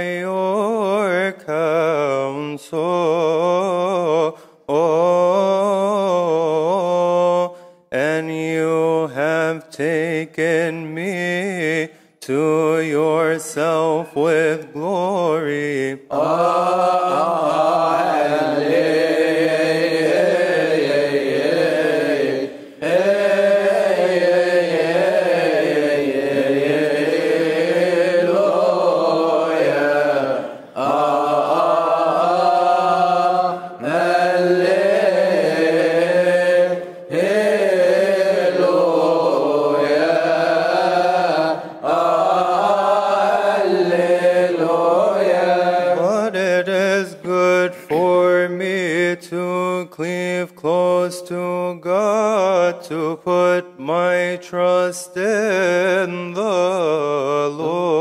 your counsel, and you have taken me to yourself with glory. To God, to put my trust in the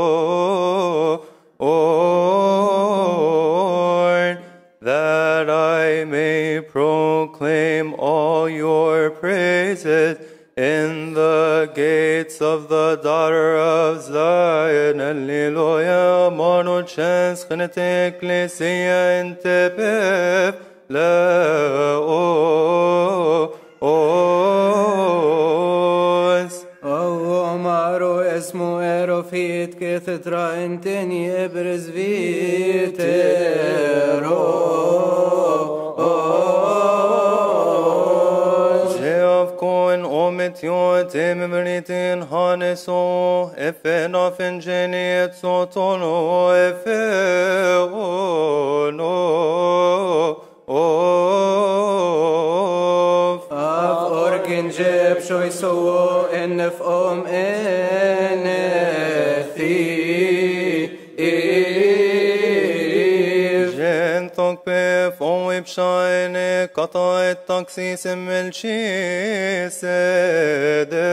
Lord, that I may proclaim all your praises in the gates of the daughter of Zion. Alleluia. Manu chens khnete ecclesia in tebeb Omaro esmu erofit cathedra inteni ebres vitero Jeov koen omet yote memritin haneso efen ofen geniet sotono efe ono Af orgin jeb shoy so enf enethi Gentok pe fon shine kata et taxis melchisede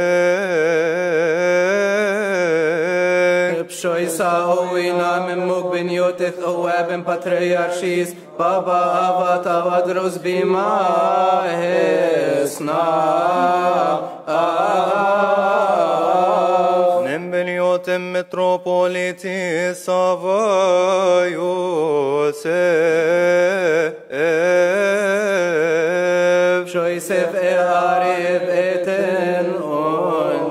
Shoy saoina memuk ben yoteth oabem patriarchis Baba avata vadros bima hesna Nembeliotem metropolitis Sava Youssef Shoysef e'arib eten on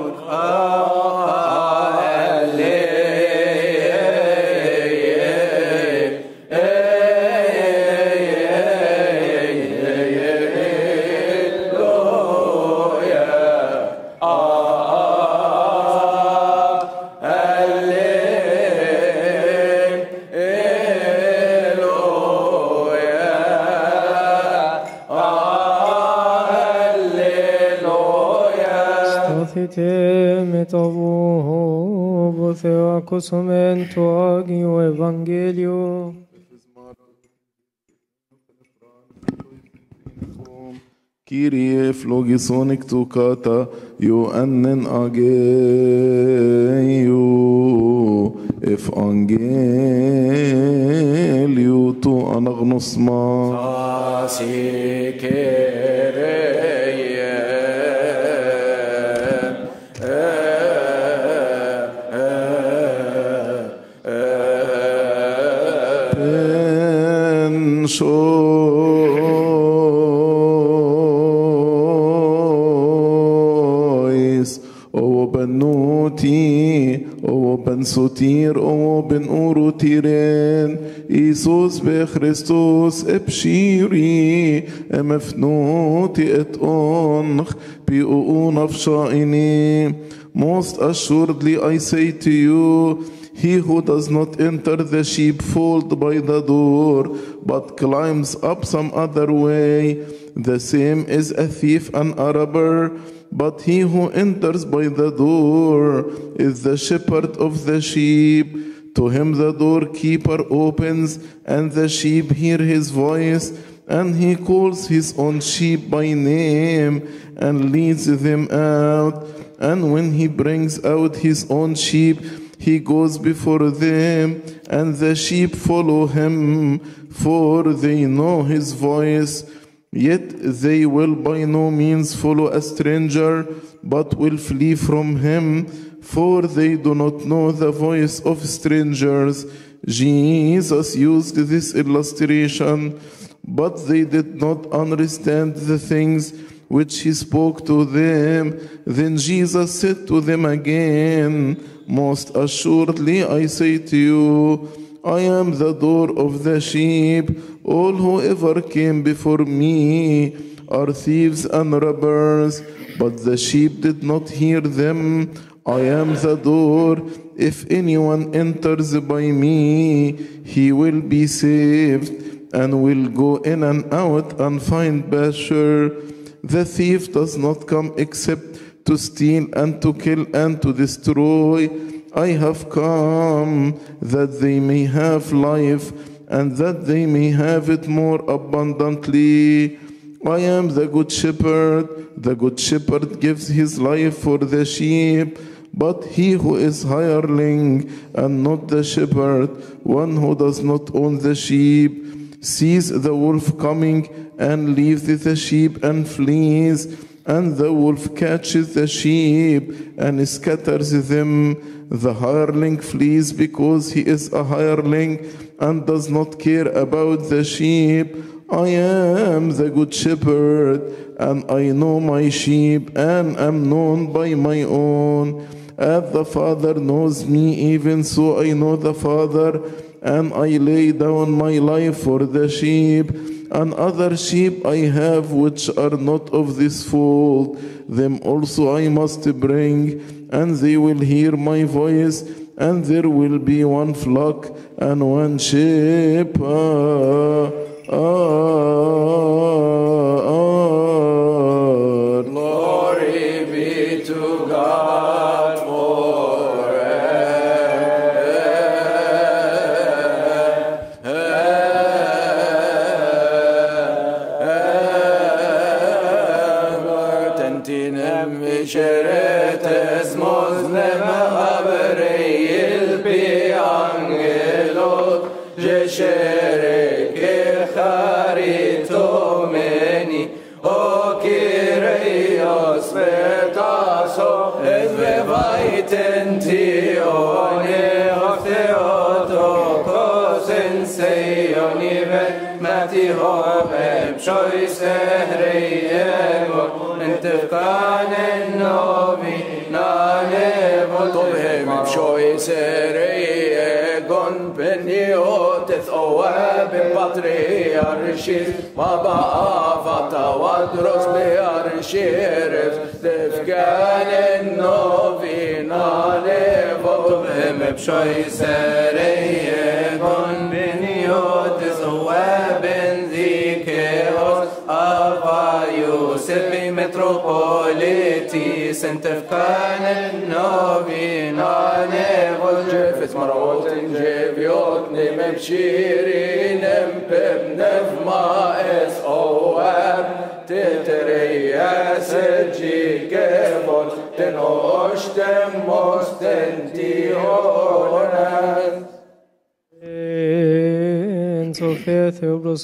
Metovo Botheo Acosumento Agio Evangelio Kyrie phlogisonic tukata io annen ageu evangelio tu anagnosma ben sotir o ben urutirен Isus be Christus ebshiri emfnuti et onch bi unafshaini. Most assuredly I say to you, he who does not enter the sheepfold by the door, but climbs up some other way, the same is a thief and a robber. But he who enters by the door is the shepherd of the sheep. To him the doorkeeper opens, and the sheep hear his voice, and he calls his own sheep by name and leads them out. And when he brings out his own sheep, he goes before them, and the sheep follow him, for they know his voice. Yet they will by no means follow a stranger, but will flee from him, for they do not know the voice of strangers. Jesus used this illustration, but they did not understand the things which he spoke to them. Then Jesus said to them again, most assuredly I say to you, I am the door of the sheep. All who ever came before me are thieves and robbers, but the sheep did not hear them. I am the door. If anyone enters by me, he will be saved and will go in and out and find pasture. The thief does not come except to steal and to kill and to destroy. I have come that they may have life and that they may have it more abundantly. I am the good shepherd. The good shepherd gives his life for the sheep. But he who is hireling and not the shepherd, one who does not own the sheep, sees the wolf coming and leaves the sheep and flees. And the wolf catches the sheep and scatters them. The hireling flees because he is a hireling and does not care about the sheep. I am the good shepherd, and I know my sheep and am known by my own. As the Father knows me, even so I know the Father, and I lay down my life for the sheep. And other sheep I have which are not of this fold, them also I must bring, and they will hear my voice, and there will be one flock and one shepherd. Glory be to God forever. Tentinem misheretes moznem habereil bi angelot jeshere kecharito meni o kireios vetaso et vevaitenti one otheotokos enseionive matihobeb shoisehreyego entifkanen novi nanevot tohem shoisereyegon beniotet oab patriarchis mabavata wadros bearshiref tefkanen novi nanevot tohem shoisereyegon beniotet oab zikeos ava Youssef Metropolitan Youssef novi nanevot jefet marotin jeviot nimem shirinem pebnev maes oab tetereyas jikevot tenoshtem mostentionas. We believe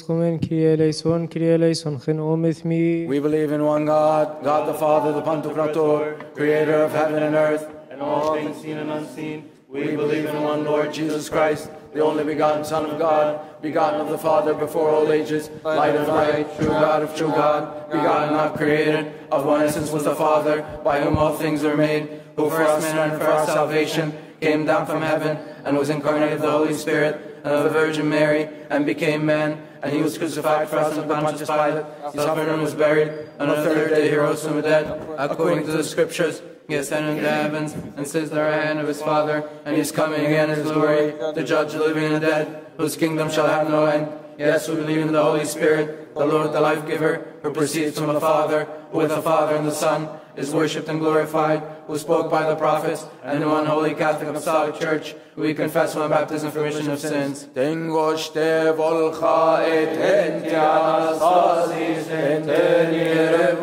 in one God, God the Father, the Pantocrator, creator of heaven and earth, and all things seen and unseen. We believe in one Lord Jesus Christ, the only begotten Son of God, begotten of the Father before all ages, light of light, true God of true God, begotten, not created, of one essence with the Father, by whom all things were made, who for us men and for our salvation came down from heaven, and was incarnated of the Holy Spirit, and of the Virgin Mary, and became man, and he was crucified for us under Pontius Pilate. He suffered and was buried, and on the third day he rose from the dead, according to the Scriptures. He ascended into the heavens, and sits at the right hand of his Father, and he is coming again in his glory, to judge the living and the dead, whose kingdom shall have no end. Yes, we believe in the Holy Spirit, the Lord, the life-giver, who proceeds from the Father, who with the Father and the Son is worshipped and glorified, who spoke by the prophets, and in one holy Catholic Apostolic Church, we confess one baptism for remission of sins. Tengoshte volcha et entias asis entenirem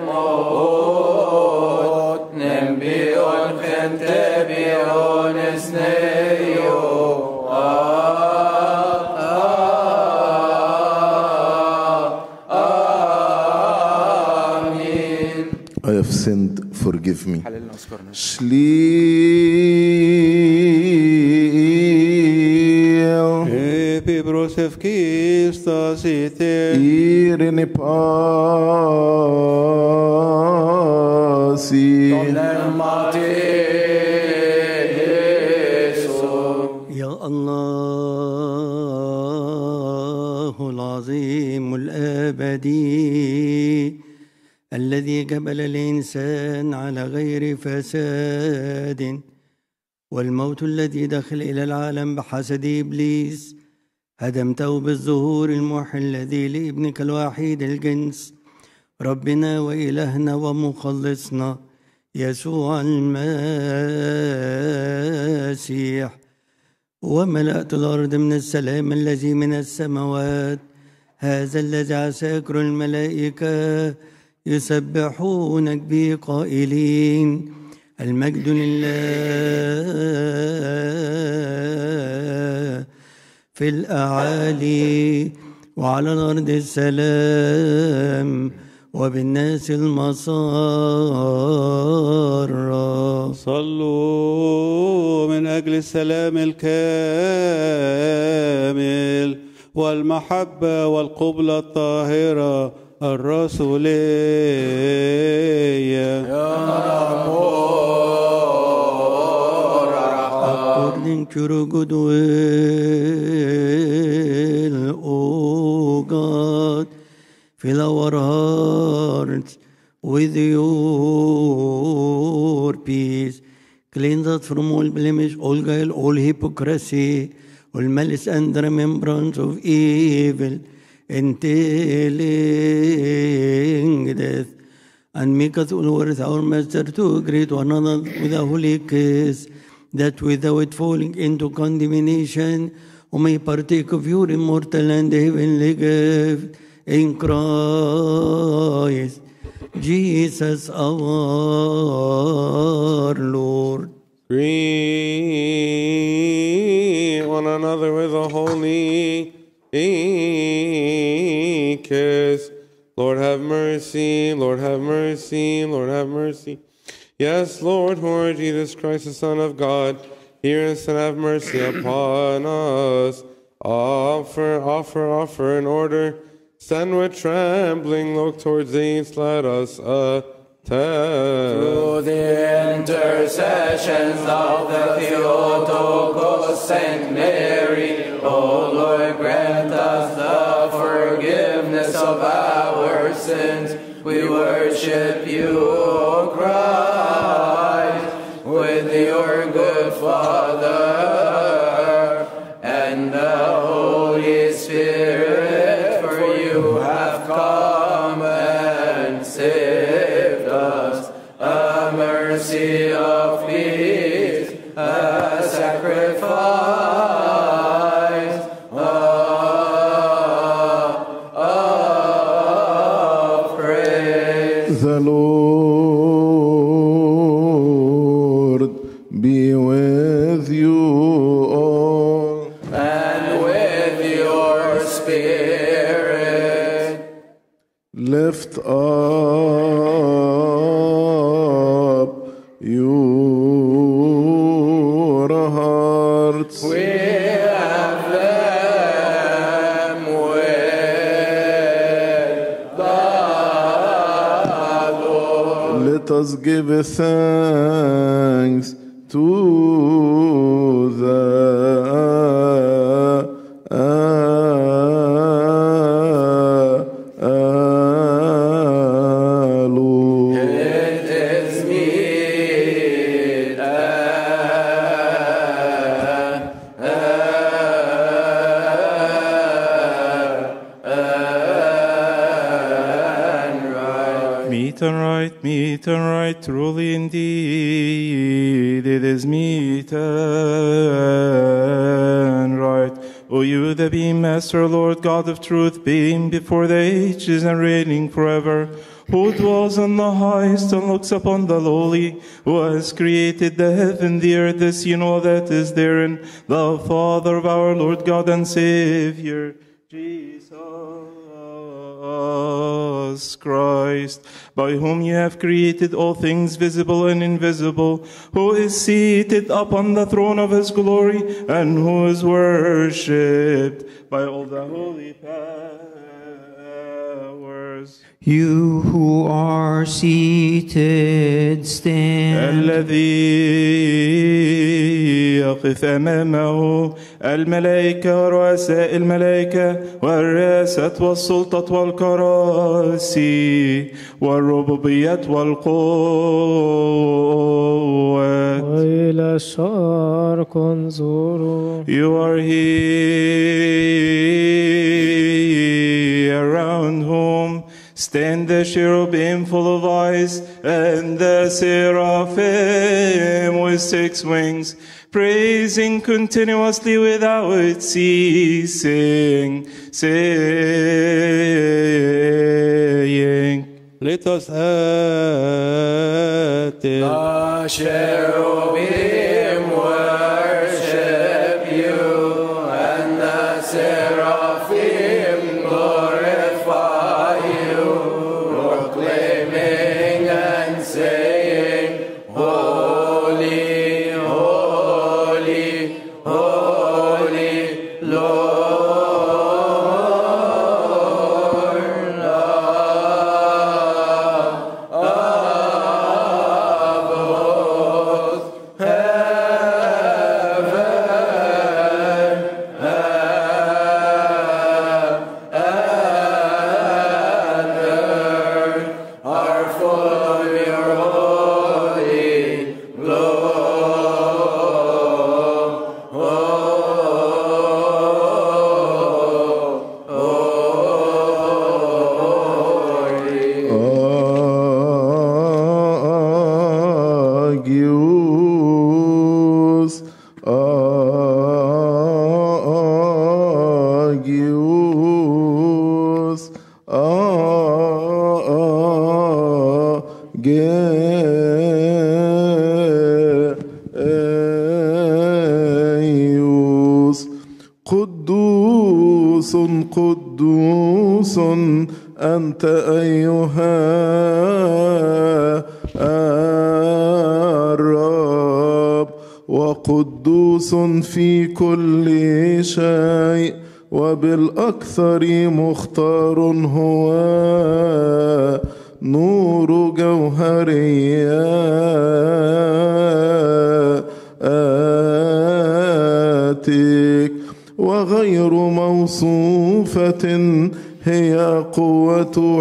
mot nembion gente bion esneo. I have sinned, forgive me. Shliel Irene pasi. يا الله العظيم الأبدي الذي جبل الإنسان على غير فساد، والموت الذي دخل إلى العالم بحسد إبليس هدمته بالظهور الموحي الذي لابنك الوحيد الجنس ربنا وإلهنا ومخلصنا يسوع المسيح، وملأت الأرض من السلام الذي من السماوات، هذا الذي عساكر الملائكة يسبحونك به قائلين المجد لله في الأعالي، وعلى الأرض السلام، وبالناس المسار. صلوا من أجل السلام الكامل والمحبة والقبلة الطاهرة الرسولية. According to your good will, O God, fill our hearts with your peace. Cleanse us from all blemish, all guile, all hypocrisy, all malice and remembrance of evil, entailing death, and make us all worth our Master to greet one another with a holy kiss, that without falling into condemnation, we may partake of your immortal and heavenly gift in Christ Jesus our Lord. Greet one another with a holy kiss. Lord have mercy, Lord have mercy, Lord have mercy. Yes, Lord, Lord Jesus Christ, the Son of God, hear us and have mercy upon us. Offer in order. Stand with trembling, look towards the east, let us attend. Through the intercessions of the Theotokos Saint Mary, O Lord, grant us the forgiveness of our sins. We worship you, O Christ, with your good Father and the Holy Spirit, for you have come and saved us. A mercy of peace, a sacrifice of praise. The Lord be with you all. And with your spirit. Lift up your hearts. We have them with the Lord. Let us give thanks to the Lord. It is meet Meet and right, truly indeed, it is meet and right. O you, the being Master, Lord God of truth, being before the ages and reigning forever, who dwells on the highest and looks upon the lowly, who has created the heaven, the earth, the sea, and all that is therein, the Father of our Lord God and Savior, Jesus. Christ, by whom you have created all things visible and invisible, who is seated upon the throne of his glory, and who is worshipped by all the holy powers. You who are seated, stand. الذي يقف أمامه الملائكة ورؤساء الملائكة والرئاسة والسلطة والكراسي والربوبية والقوة. وإلى الشرق انظروا. You are here around whom stand the cherubim full of eyes, and the seraphim with 6 wings, praising continuously without ceasing, saying, Let us at it. The cherubim worship you, and the seraphim glorify you, proclaiming and saying, Holy, holy, holy, Lord of hosts, heaven and earth are full of your holy Agios, Agios, Agios. قدوس قدوس أنت أيها الرب، وقدوس في كل شيء، وبالأكثر مختار هو نور جوهرياتك، وغير موصوفة هي قوة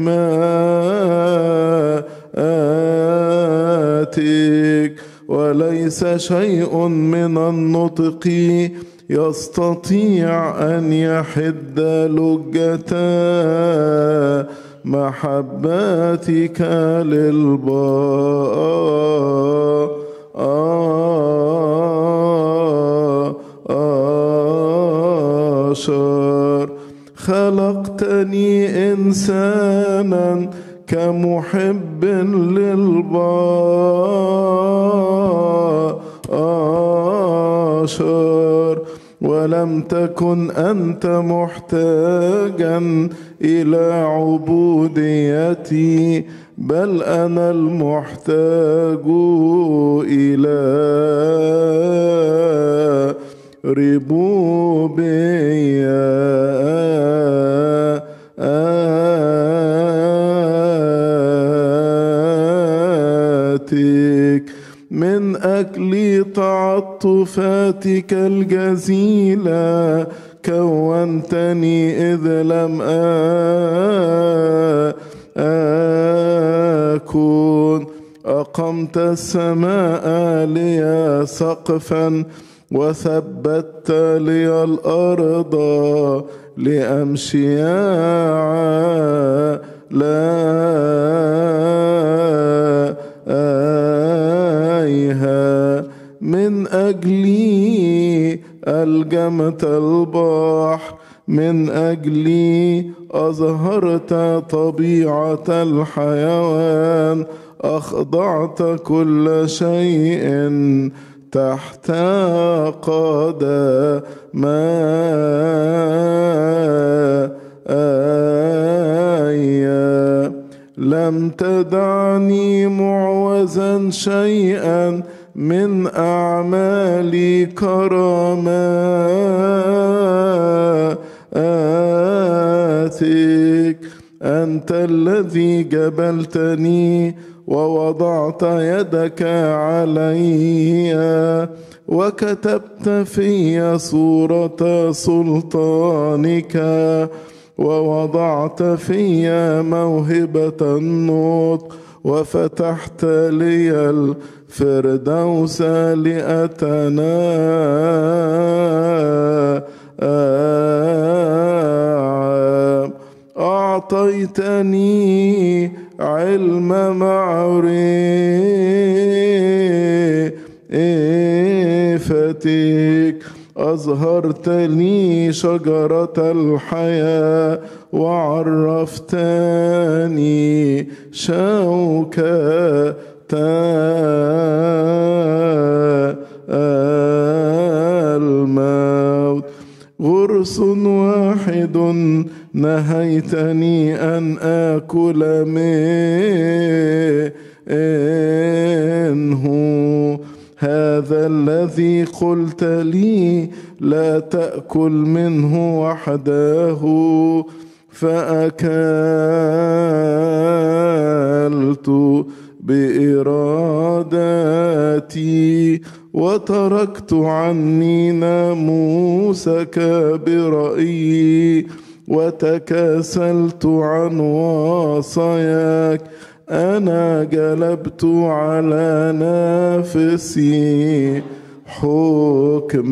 حكمتك، وليس شيء من النطق يستطيع أن يحد لجة محبتك للبشر. خلقتني إنسانا كمحب للبشر، ولم تكن أنت محتاجا إلى عبوديتي، بل أنا المحتاج إلى ربوبيتك. من أجل تعطفاتك الجزيلة كونتني إذ لم أكن، أقمت السماء لي سقفا، وثبت لي الأرض لأمشي عليها. من أجلي ألجمت البحر، من أجلي أظهرت طبيعة الحيوان، أخضعت كل شيء تحت قدمي. تدعني معوزا شيئا من أعمال كراماتك. أنت الذي جبلتني ووضعت يدك علي وكتبت في صورة سلطانك ووضعت في موهبة النطق وفتحت لي الفردوس لأتنعم. أعطيتني علم معرفتك، أظهرت لي شجرة الحياة وعرفتني شوكة الموت. غرس واحد نهيتني أن آكل منه، هذا الذي قلت لي لا تأكل منه وحده، فأكلت بإرادتي وتركت عني ناموسك برأيي وتكاسلت عن وصاياك. أنا جلبت على نفسي حكم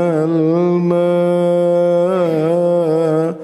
الماء.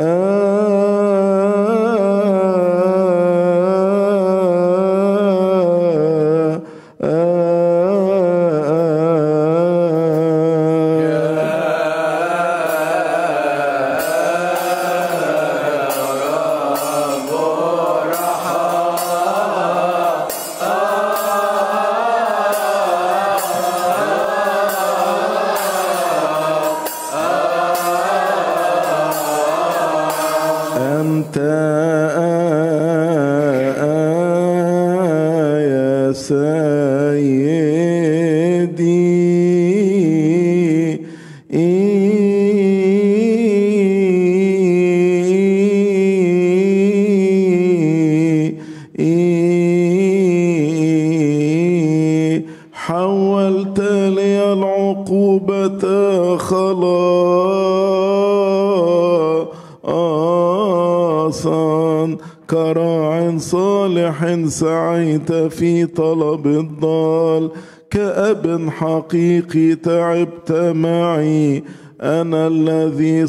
حولت لي العقوبة خلاصا، كراع صالح سعيت في طلب الضال، كأب حقيقي تعبت معي، أنا الذي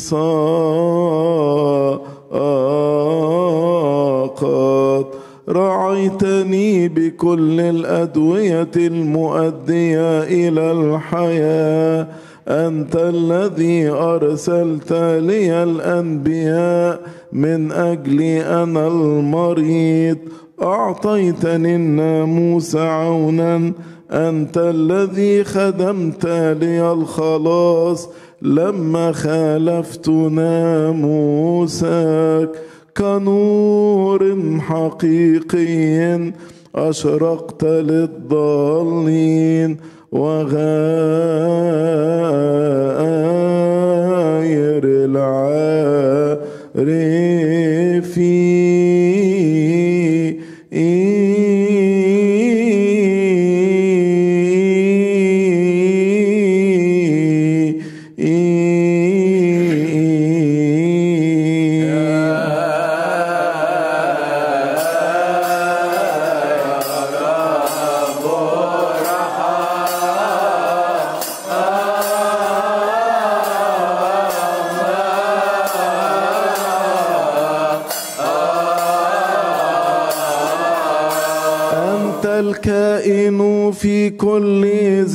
ساقط. رعيتني بكل الأدوية المؤدية إلى الحياة، أنت الذي أرسلت لي الأنبياء من أجلي أنا المريض. أعطيتني الناموس عونا، أنت الذي خدمت لي الخلاص لما خالفت ناموسك. كنور حقيقي أشرقت للضالين وغير العارفين. الكائن في كل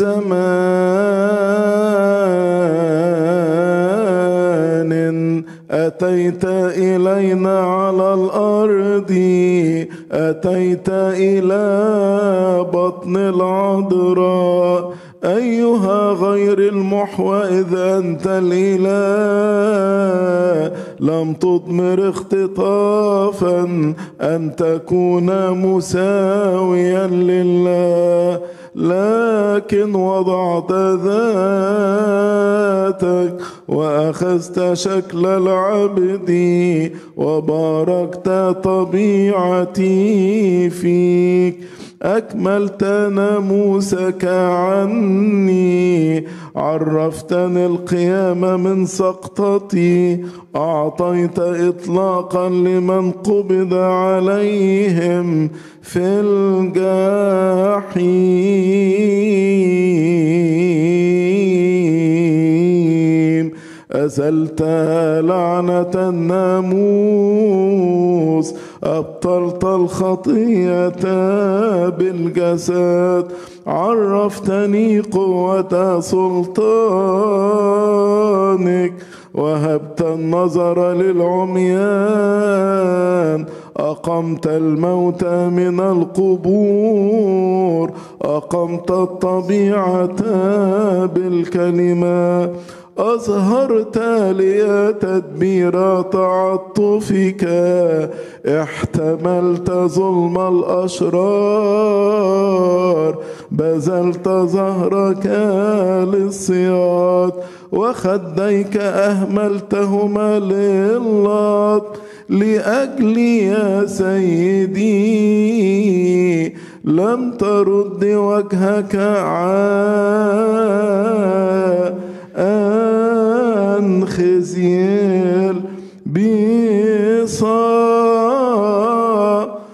زمان، أتيت إلينا على الأرض، أتيت إلى بطن العذراء أيها غير المحوى، إذ أنت الإله لم تضمر اختطافا أن تكون مساويا لله، لكن وضعت ذاتك وأخذت شكل العبد وباركت طبيعتي فيك. أكملت ناموسك عني، عرفتني القيام من سقطتي، أعطيت إطلاقا لمن قبض عليهم في الجحيم. أزلت لعنة الناموس، أبطلت الخطية بالجسد، عرفتني قوة سلطانك، وهبت النظر للعميان، أقمت الموت من القبور، أقمت الطبيعة بالكلمة، أظهرت لي تدبير تعطفك، احتملت ظلم الأشرار، بذلت ظهرك للصياد، وخديك أهملتهما للط لأجلي يا سيدي. لم ترد وجهك عن خزي البصار.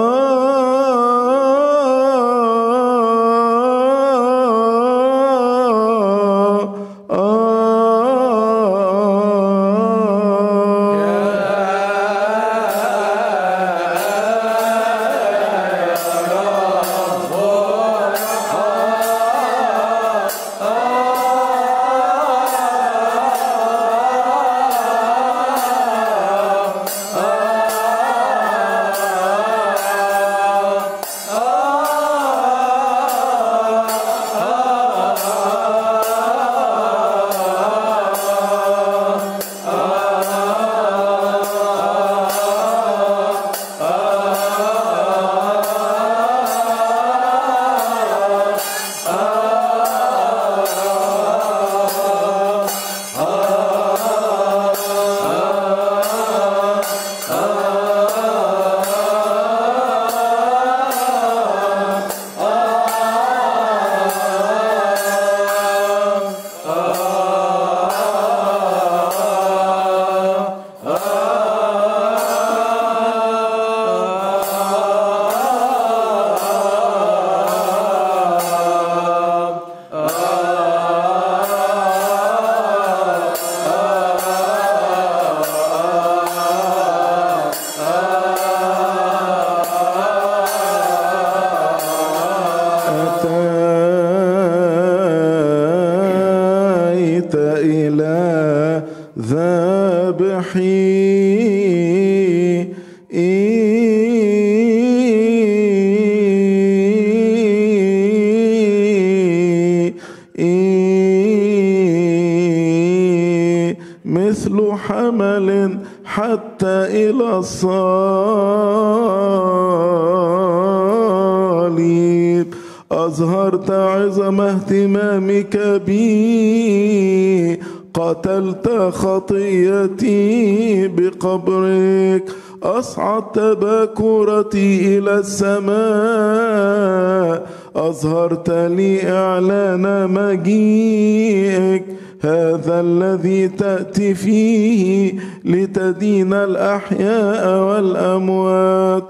مثل حمل حتى إلى الصليب. أظهرت عظم اهتمامك بي، قتلت خطيتي بقبرك، أصعدت باكورتي إلى السماء، أظهرت لي إعلان مجيئك، هذا الذي تأتي فيه لتدين الأحياء والأموات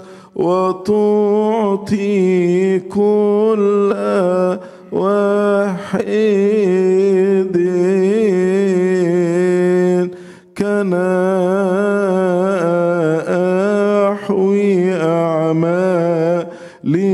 وتعطي كل واحد كنحوي أعماله.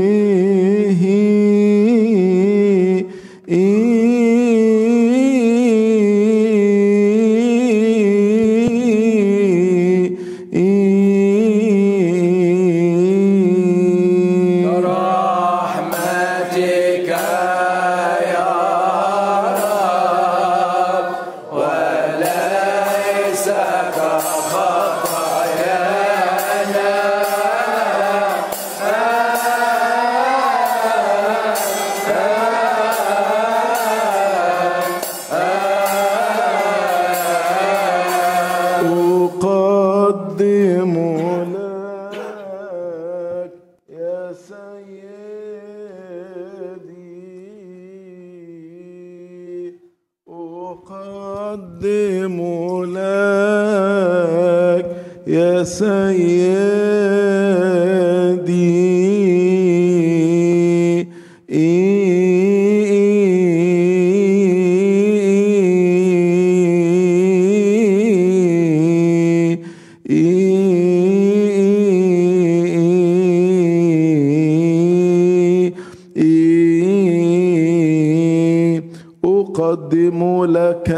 وليس أقدم لك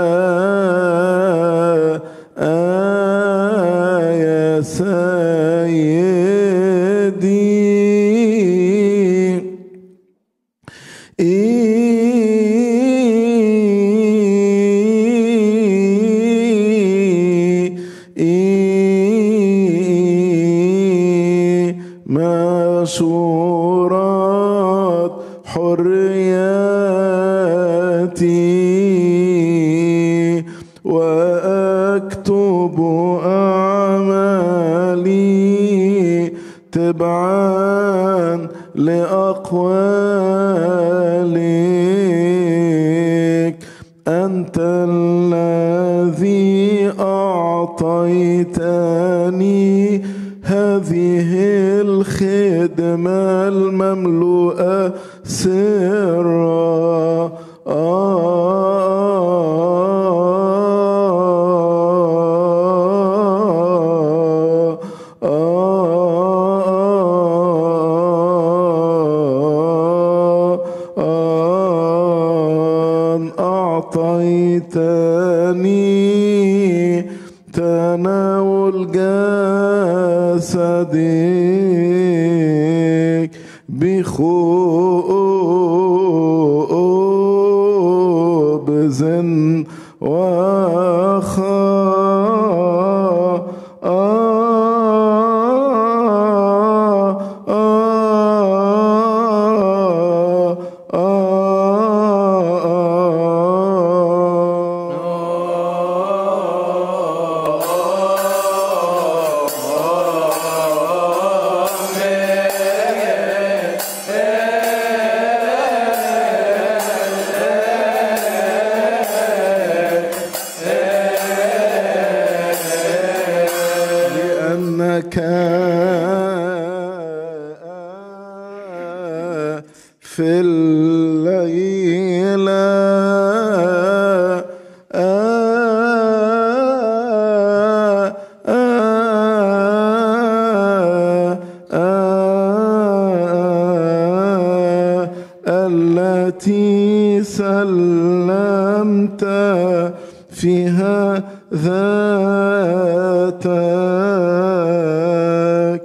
يا سيدي مشورات حرياتي وأكتب أعمالي تبعا لأقوالك. أنت الذي أعطيتني هذه الخدمة المملوءة سرا أعطيتني تناول جسدك بخبز في الليلة التي سلمت فيها ذاتك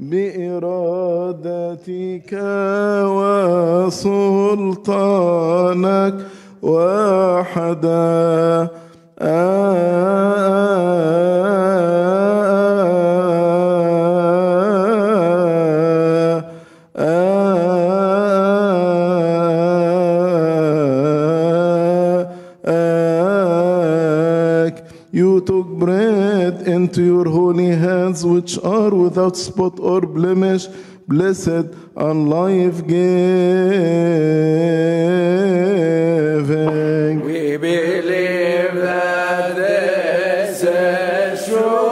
بإرادتك وسلطانك وحدا You took bread into your holy hands, which are without spot or blemish, blessed and life-giving. We believe that this is true.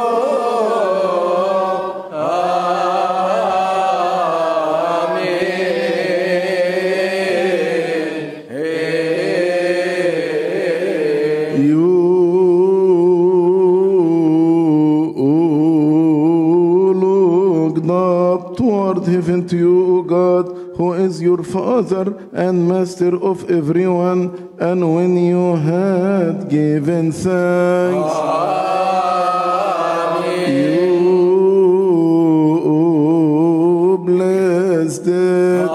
Heaven to you, O God, who is your Father and Master of everyone, and when you had given thanks, you blessed it,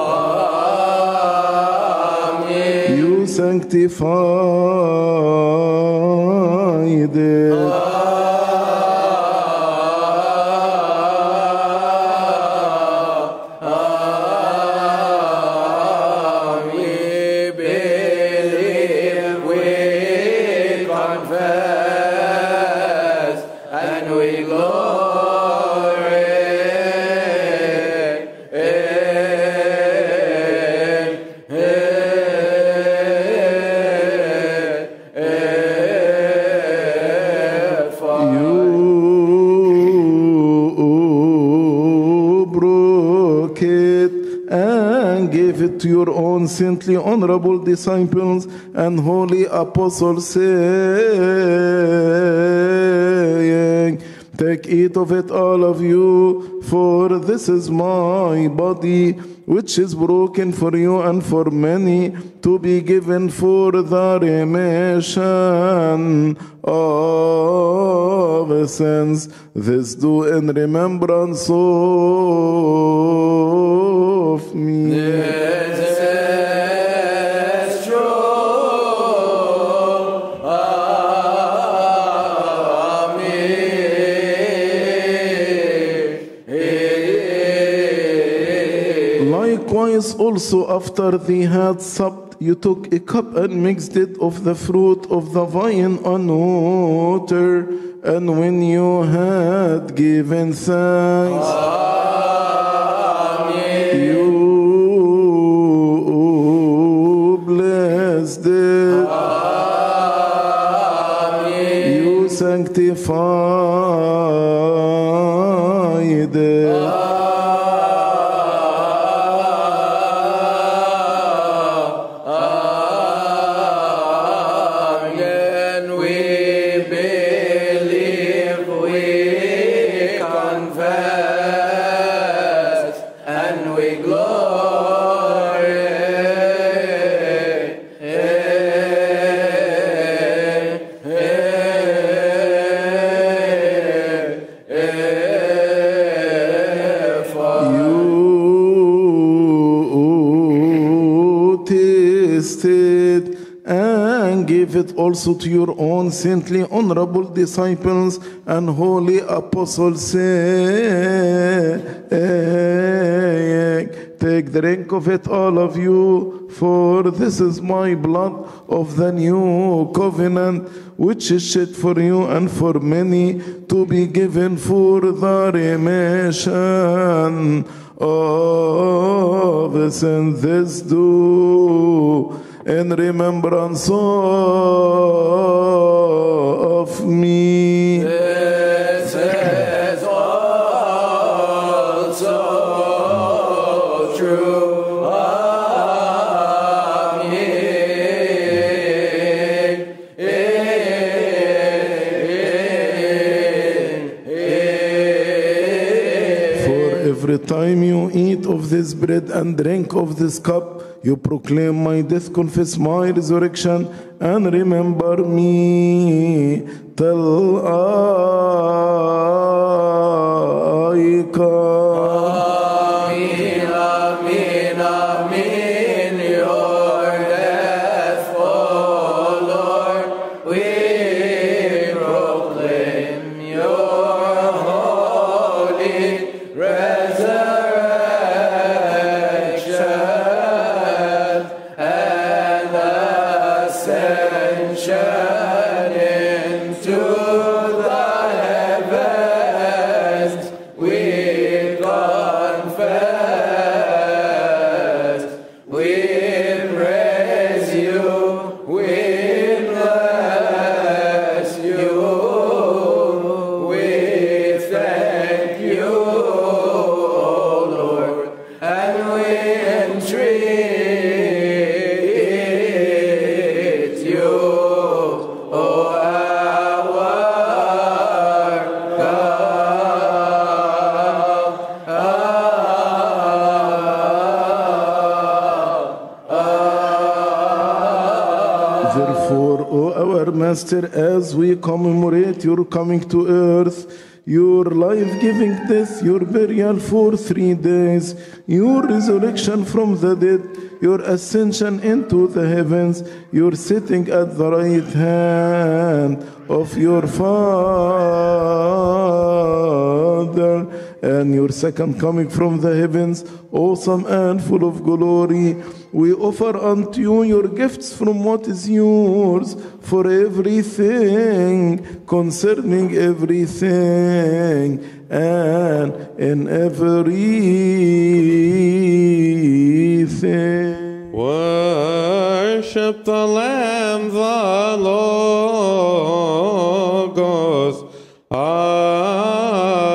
you sanctified it. it to your own saintly, honorable disciples and holy apostles, saying, take, eat of it, all of you, for this is my body, which is broken for you and for many, to be given for the remission of sins. This do in remembrance of me. This is true. Likewise also after they had supped, you took a cup and mixed it of the fruit of the vine and water, and when you had given thanks, you blessed it, you sanctified it. And give it also to your own saintly, honorable disciples and holy apostles, saying, take, drink of it, all of you, for this is my blood of the new covenant, which is shed for you and for many, to be given for the remission of sins. This do in remembrance of me. This is also true of me. For every time you eat of this bread and drink of this cup, you proclaim my death, confess my resurrection, and remember me till I come. Amen, amen, amen. Your death, O Lord, we proclaim your holy resurrection and ascension into the heavens. We confess, we praise you, we bless you, we thank you, O Lord, and we entreat you, O our Therefore, O our Master, as we commemorate your coming to earth, your life-giving death, your burial for 3 days, your resurrection from the dead, your ascension into the heavens, your sitting at the right hand of your Father, and your second coming from the heavens, awesome and full of glory, we offer unto you your gifts from what is yours, for everything, concerning everything, and in everything. Worship the Lamb, the Logos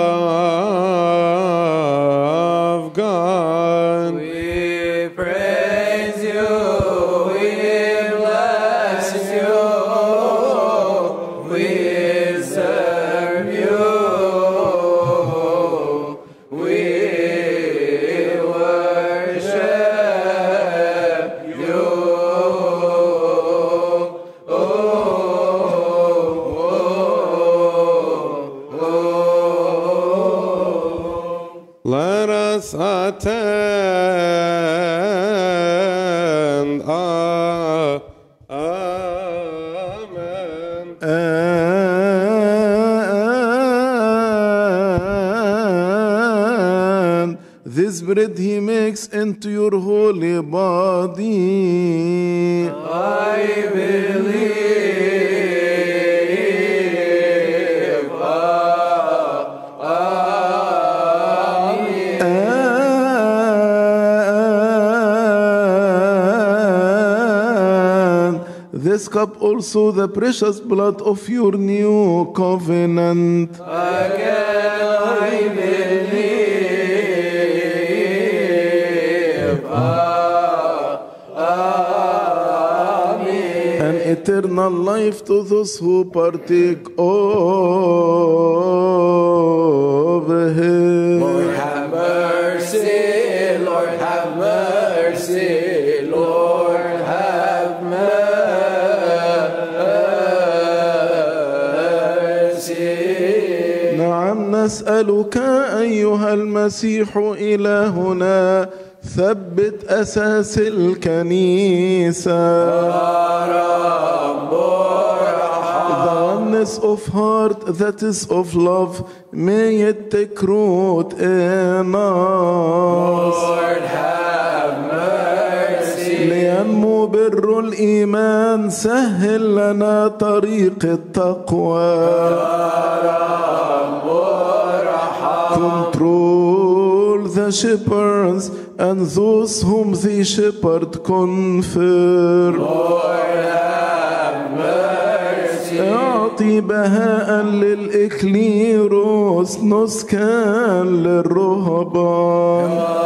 of God. We pray. attend. Amen. And this bread he makes into your holy body. I believe. This cup also the precious blood of your new covenant. Again I believe. Amen. An eternal life to those who partake of him. Lord have mercy, Lord have mercy, Lord have mercy. نعم نسألك أيها المسيح إلهنا ثبت أساس الكنيسة. The oneness of heart that is of love, may it take root in us. Lord have mercy. لينمو بر الإيمان سهل لنا طريق التقوى. Control the shepherds and those whom the shepherd confer. Lord have mercy. أعطي بهاء للإكليروس نسكا للرهبان.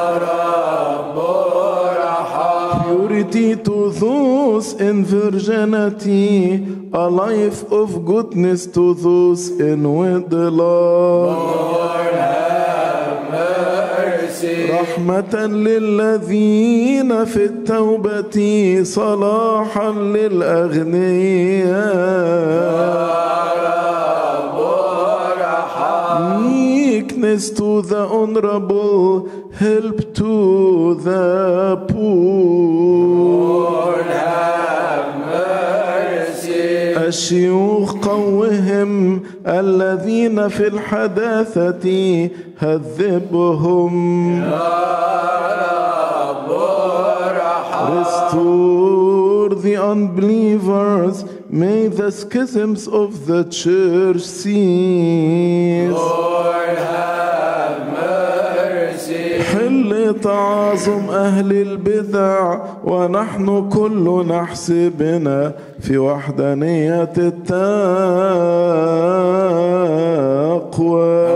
Purity to those in virginity, a life of goodness to those in wedlock. Lord have mercy. رحمة للذين في التوبة صلاحا للأغنياء. Meekness to the honorable, help to the poor. Lord have mercy. الشيوخ قوهم الذين في الحداثة هذبهم. Restore the unbelievers, may the schisms of the church cease. Lord have mercy. حل تعاظم أهل البدع ونحن كل نحسبنا في وحدانية التقوى.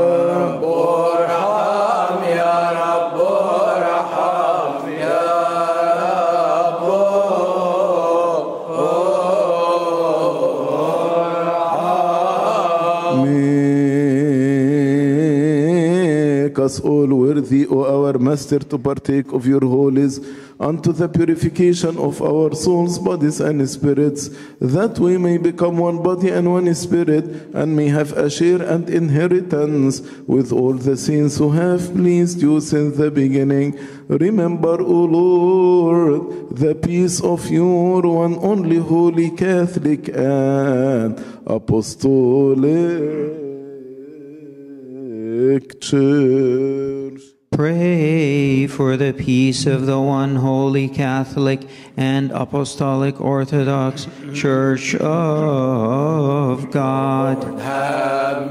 Us all worthy, O our Master, to partake of your holies unto the purification of our souls, bodies, and spirits, that we may become one body and one spirit, and may have a share and inheritance with all the saints who have pleased you since the beginning. Remember, O Lord, the peace of your one only holy Catholic and Apostolic Church. Pray for the peace of the one holy Catholic and Apostolic Orthodox Church of God. Have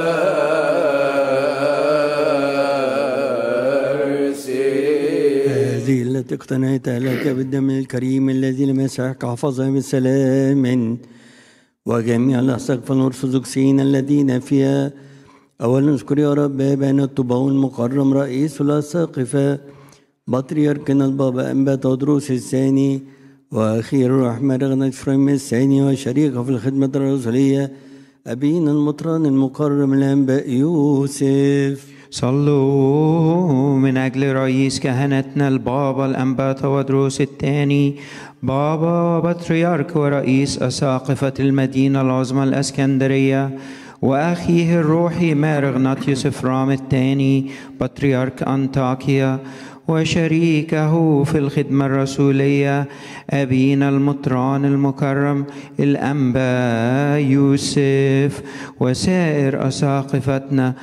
mercy. هذه التي اقتنيتها لك بالدم الكريم الذي لم يسعك حفظها بسلام، وجميع الأساقفة الأرثوذكسيين الذين فيها. أولا نشكر يا رب بين الطباء المكرم رئيس الأساقفة بطريركنا البابا أنبا تودروس الثاني، وأخير الرحمة رغنا إفرايم الثاني، وشريكه في الخدمة الرسولية أبينا المطران المكرم الأنبا يوسف. صلوا من أجل رئيس كهنتنا البابا الأنبا تودروس الثاني، بابا بطريرك ورئيس أساقفة المدينة العظمى الإسكندرية، وأخيه الروحي مار إغناطيوس إفرام الثاني بطريرك أنطاكيا، وشريكه في الخدمة الرسولية أبينا المطران المكرم الأنبا يوسف، وسائر أساقفتنا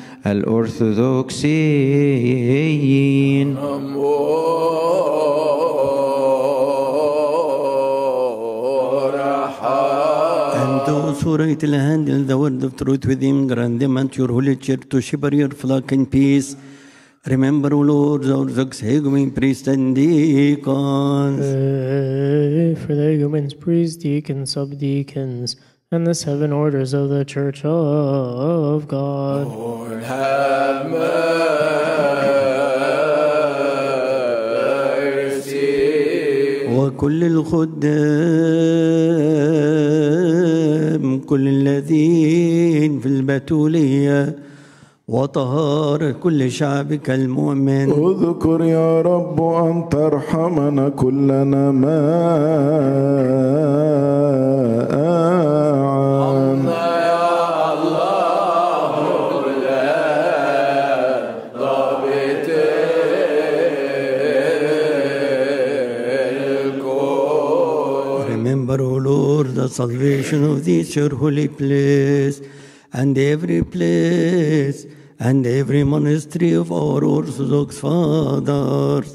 الأرثوذكسيين. And those who write and handle the word of truth with him, grant them at your holy church to shepherd your flock in peace. Remember, O Lord, the Orthodox hegumen, priests, and deacons. For the igumens, priests, deacons, subdeacons, and the 7 orders of the Church of God. Lord, have mercy. وكل الخدام كل الذين في البتولية وطهارة كل شعبك المؤمن. اذكر يا رب أن ترحمنا كلنا معا. Remember, O Lord, the salvation of this your holy place, and every place, and every monastery of our Orthodox fathers.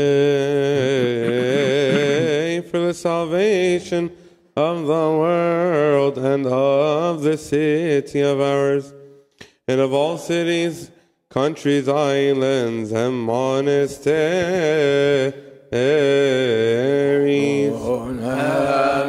Pray for the salvation of the world and of the city of ours, and of all cities, countries, islands, and monasteries. Lord, have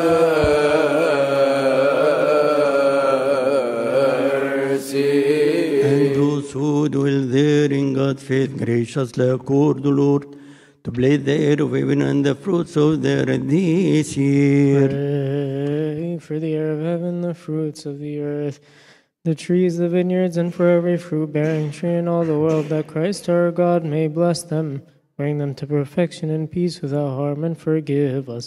mercy. And those who dwell there in God's faith graciously accord, O Lord, to bless the air of heaven and the fruits of the earth this year. Pray for the air of heaven, the fruits of the earth, the trees, the vineyards, and for every fruit-bearing tree in all the world, that Christ our God may bless them, bring them to perfection in peace without harm, and forgive us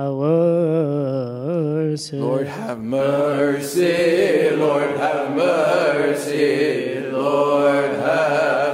our sins. Lord, have mercy. Lord, have mercy. Lord, have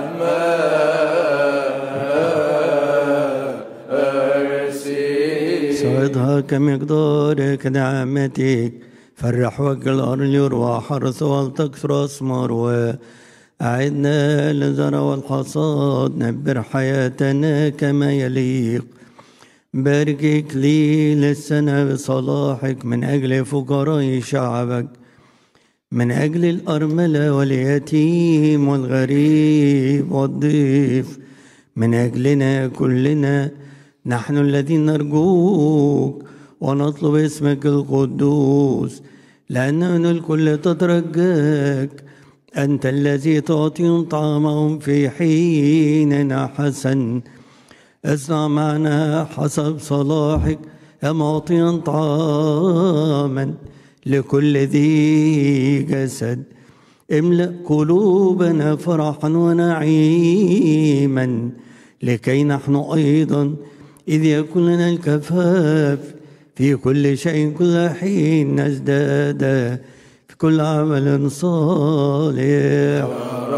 mercy. سعدها كمقدارك نعمتك، فرح وجه الأرض يروى حرث ولتكثر أثمار، وأعدنا للزرع والحصاد، نبر حياتنا كما يليق. بارك إكليل السنة بصلاحك من أجل فقراء شعبك، من أجل الأرملة واليتيم والغريب والضيف، من أجلنا كلنا نحن الذين نرجوك ونطلب اسمك القدوس، لأننا الكل تترجاك، أنت الذي تعطيهم طعامهم في حين حسن. اصنع معنا حسب صلاحك معطيا طعاما لكل ذي جسد. املأ قلوبنا فرحا ونعيما، لكي نحن أيضا إذ يكون لنا الكفاف في كل شيء كل حين نزداد في كل عمل صالح.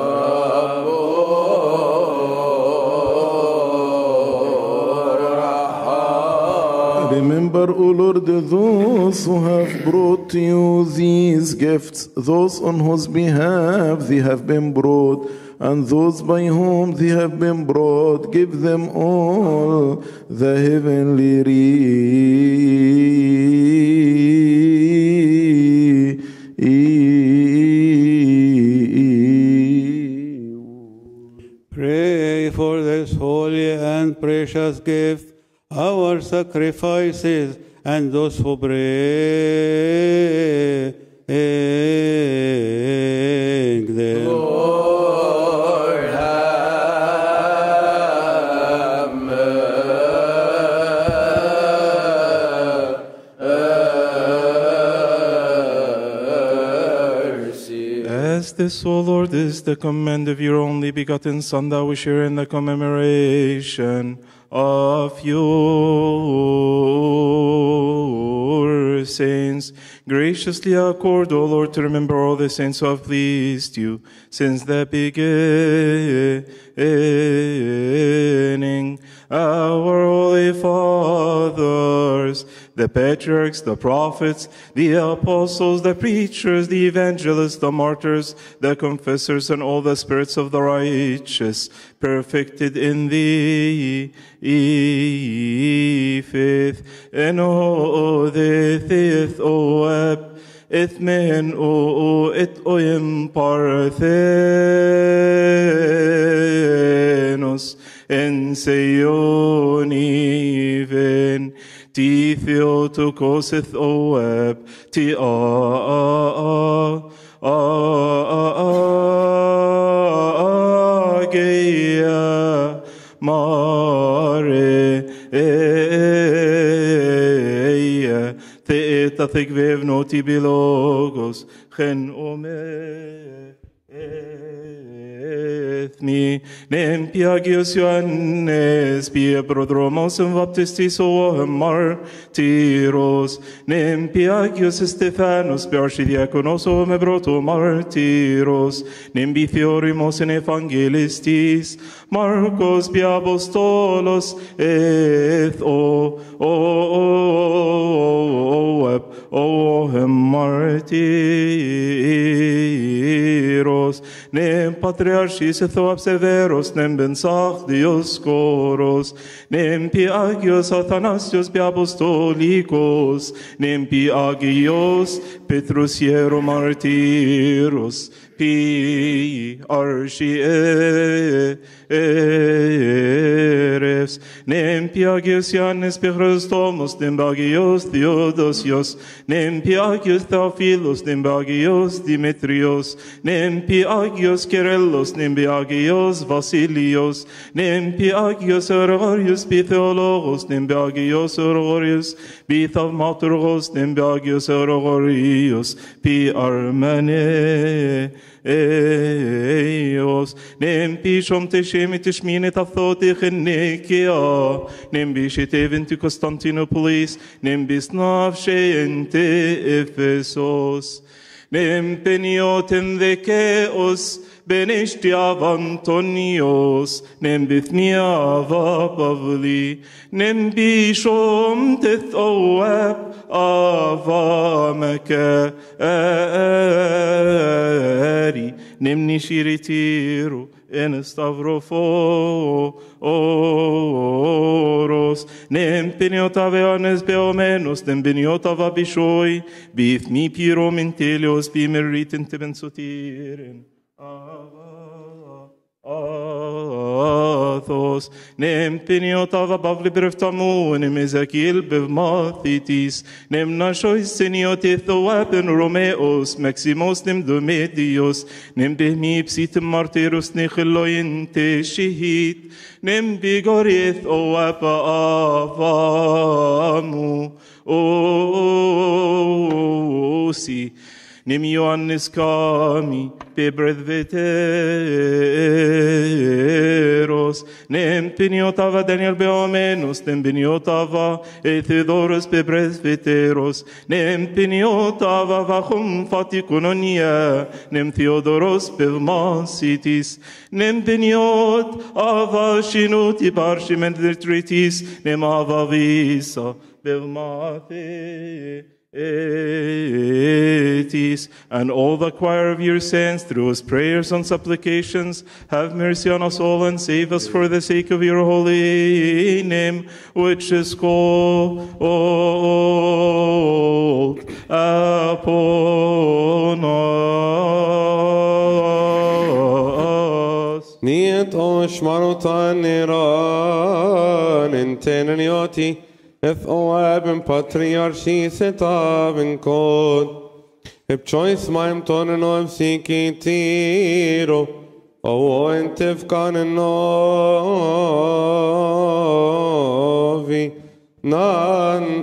Remember, O Lord, those who have brought to you these gifts, those on whose behalf they have been brought, and those by whom they have been brought. Give them all the heavenly Pray for this holy and precious gift, our sacrifices, and those who bring them. Lord, have mercy. As this, O Lord, is the command of your only begotten Son, that we share in the commemoration of your saints, Graciously accord, O Lord, to remember all the saints who have pleased you since the beginning. Our holy fathers, the patriarchs, the prophets, the apostles, the preachers, the evangelists, the martyrs, the confessors, and all the spirits of the righteous, perfected in thee faith, and all the faith, O Ab, Ithmen o it oim parthenos, en seioniven, ti Theotokos ith oeb, ti ageia mare the thigvev noti bilogos chen me nempiagios Ioannes pie prodromos and baptistis o martyros nempiagios Stephanos pe archidiaconos o mebroto martyros nembithiorimos en evangelistis Marcos pe apostolos eth o martyros nem patriarchis ethop severos nem bensach Dioscoros nem piagios Athanasios pe apostolicos nem piagios Petrus hiero martyros pi archieres nem piagios Ioannes pe Christomos nem bagios Theodosios nem piagios Theophilos nem bagios Dimitrios nem piagios Kyrillos nem piagios Vasilios nem piagios Orgorius pi Theologos nem piagios Orgorius pi Thaumaturgos nem piagios Orgorius pi Armeneos nem pishom teshemit tishminet athotich in Nikia nem bishitevin to Constantinopolis nem bisnav sheente Ephesos nem peniotem dekeos benishtiav Antonios nem bithniava Pavli nem bishom teth oab avamaka ari nem nishiritiru en stavroforos nem peniotave Ioannes beomenos nem beniotava bishoi bith mi piro mentelios bimeritin tebensotiren Athos nem peniotava bavli breftamu nem Ezekiel bevmathitis nem nashois seniotithoapen Romeos Maximos nem Domedios nem behmi psitem martyros nechiloin teshihit nem bigorith oapa avamu osi nem Ioannes kami pe bredveteros nem peniotava Daniel beomenos nem peniotava Theodoros pe bredveteros nem peniotava vachum fatikononia nem Theodoros pe masitis nem peniot ava shinuti parchimentritis nem ava visa belmate etis, and all the choir of your saints, through his prayers and supplications, have mercy on us all and save us for the sake of your holy name, which is called upon us. Niet osh marutan niran intenioti. Eth oab and patriarchi set av and code. If choice maim tonen of seeking tiro. O entif canon novi. Nan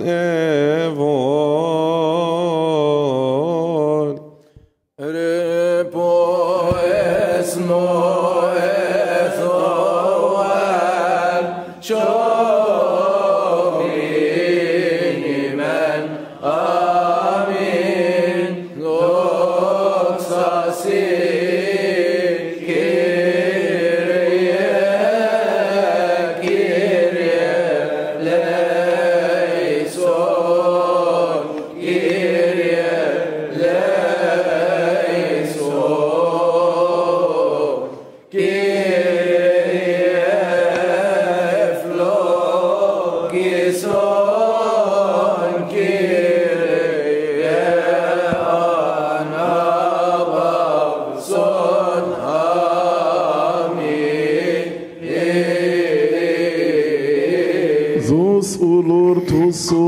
evon. Repo esmo ethoal. Amen.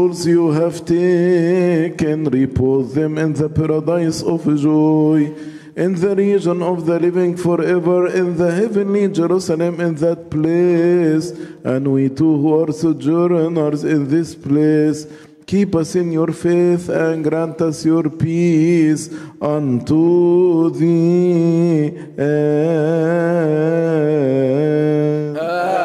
souls you have taken, repose them in the paradise of joy, in the region of the living forever, in the heavenly Jerusalem, in that place. And we too who are sojourners in this place, keep us in your faith and grant us your peace unto the end.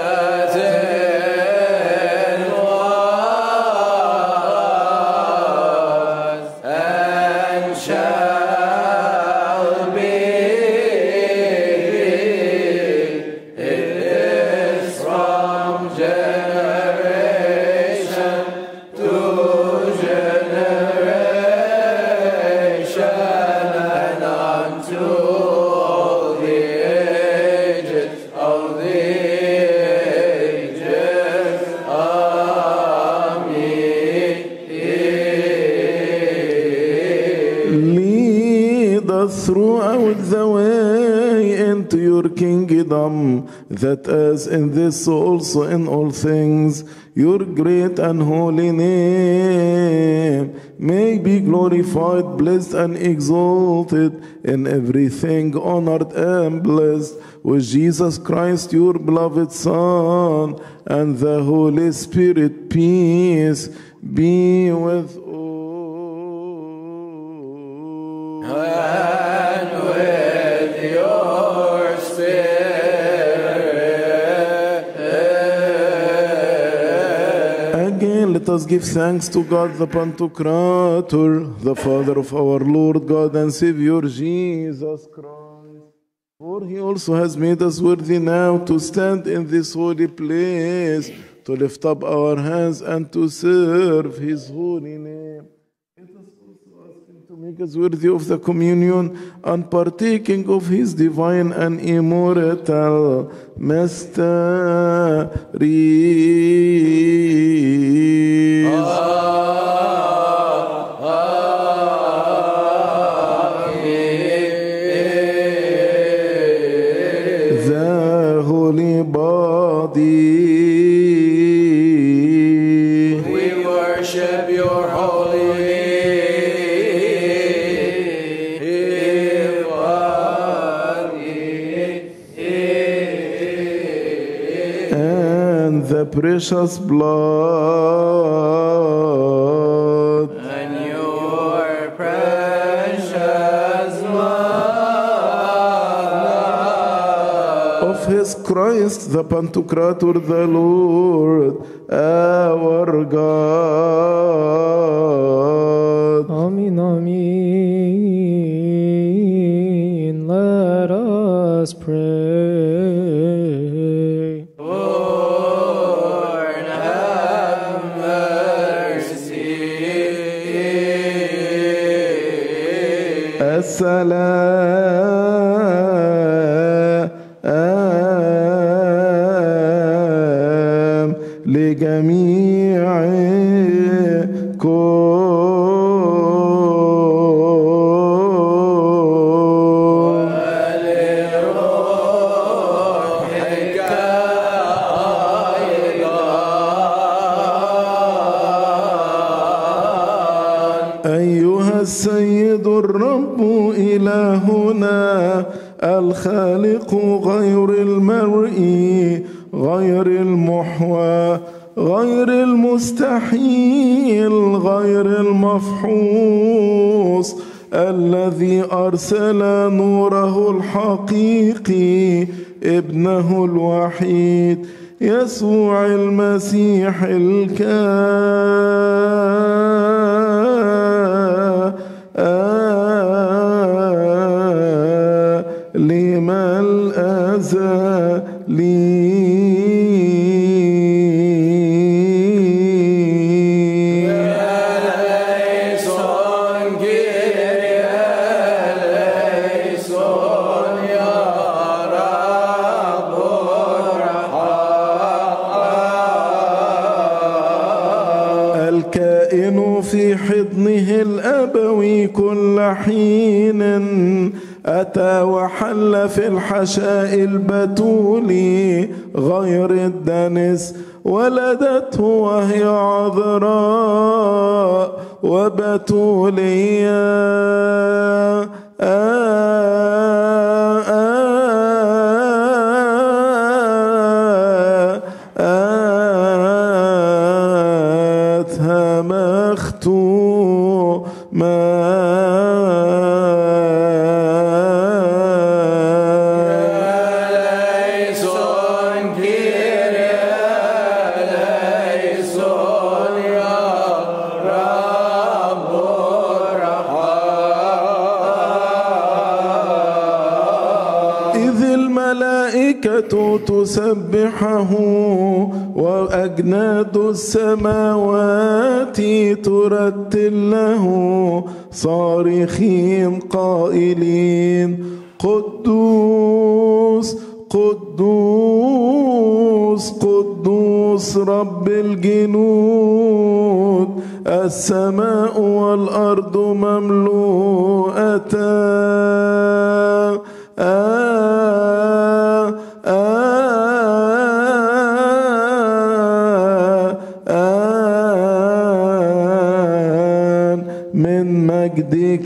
Throughout the way into your kingdom, that as in this so also in all things your great and holy name may be glorified, blessed and exalted, in everything honored and blessed with Jesus Christ your beloved Son and the Holy Spirit. Peace be with all. Let us give thanks to God the Pantocrator, the Father of our Lord God and Savior Jesus Christ. For he also has made us worthy now to stand in this holy place, to lift up our hands and to serve his holy name. Let us also ask him to make us worthy of the communion and partaking of his divine and immortal mysteries. The holy body. We worship your holy the precious blood and your precious blood of his Christ the Pantocrator, the Lord our God. Amen, amen. Let us pray. السلام لجميعكم. أيها السيد الرب إلهنا الخالق غير المرئي غير المحوى غير المستحيل غير المفحوص، الذي أرسل نوره الحقيقي ابنه الوحيد يسوع المسيح لما الأزلي الكائن في حضنه الأبوي كل حين أتى وحل في الحشاء البتولي غير الدنس، ولدته وهي عذراء وبتولية. آتها مختومة. تسبحه وأجناد السماوات ترتل له صارخين قائلين قدوس قدوس قدوس رب الجنود، السماء والأرض مملوءتان. من مجدك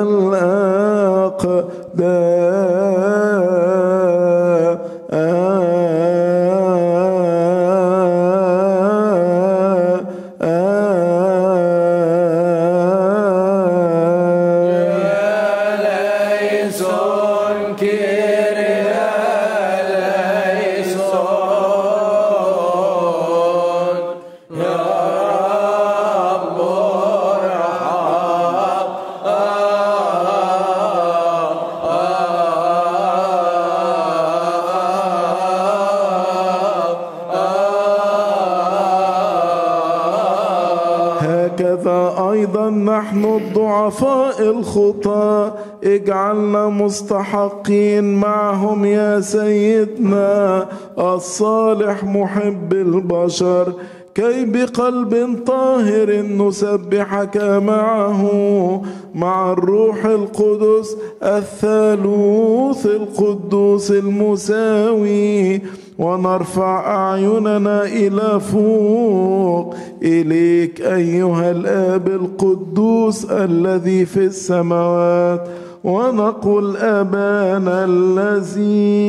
نحن الضعفاء الخطاة اجعلنا مستحقين معهم يا سيدنا الصالح محب البشر، كي بقلب طاهر نسبحك معه مع الروح القدس الثالوث القدوس المساوي، ونرفع أعيننا إلى فوق إليك أيها الآب القدوس الذي في السماوات، ونقول أبانا الذي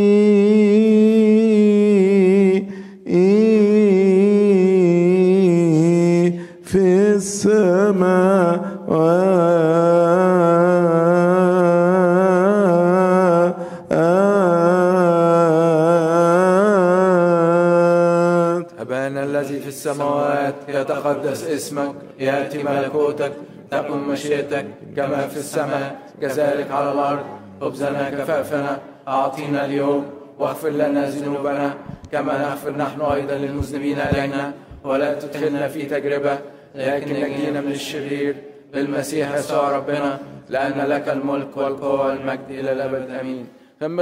في السماوات أبانا الذي في السماوات يتقدس اسمك، يأتي ملكوتك، تكن مشيئتك كما في السماء كذلك على الأرض. خبزنا كفافنا أعطينا اليوم، واغفر لنا ذنوبنا كما نغفر نحن أيضا للمذنبين إلينا، ولا تدخلنا في تجربة لكن نجينا من الشرير، بالمسيح يسوع ربنا، لأن لك الملك والقوة والمجد إلى الأبد آمين. خم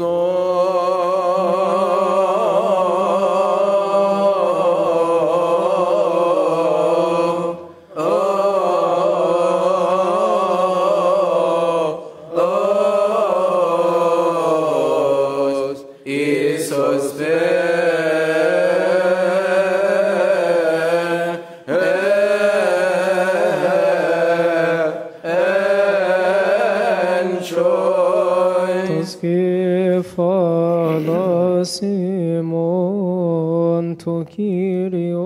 Simon to Kyrio,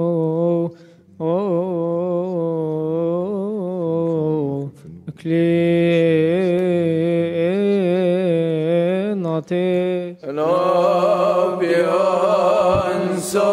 Clenate, Lobianso.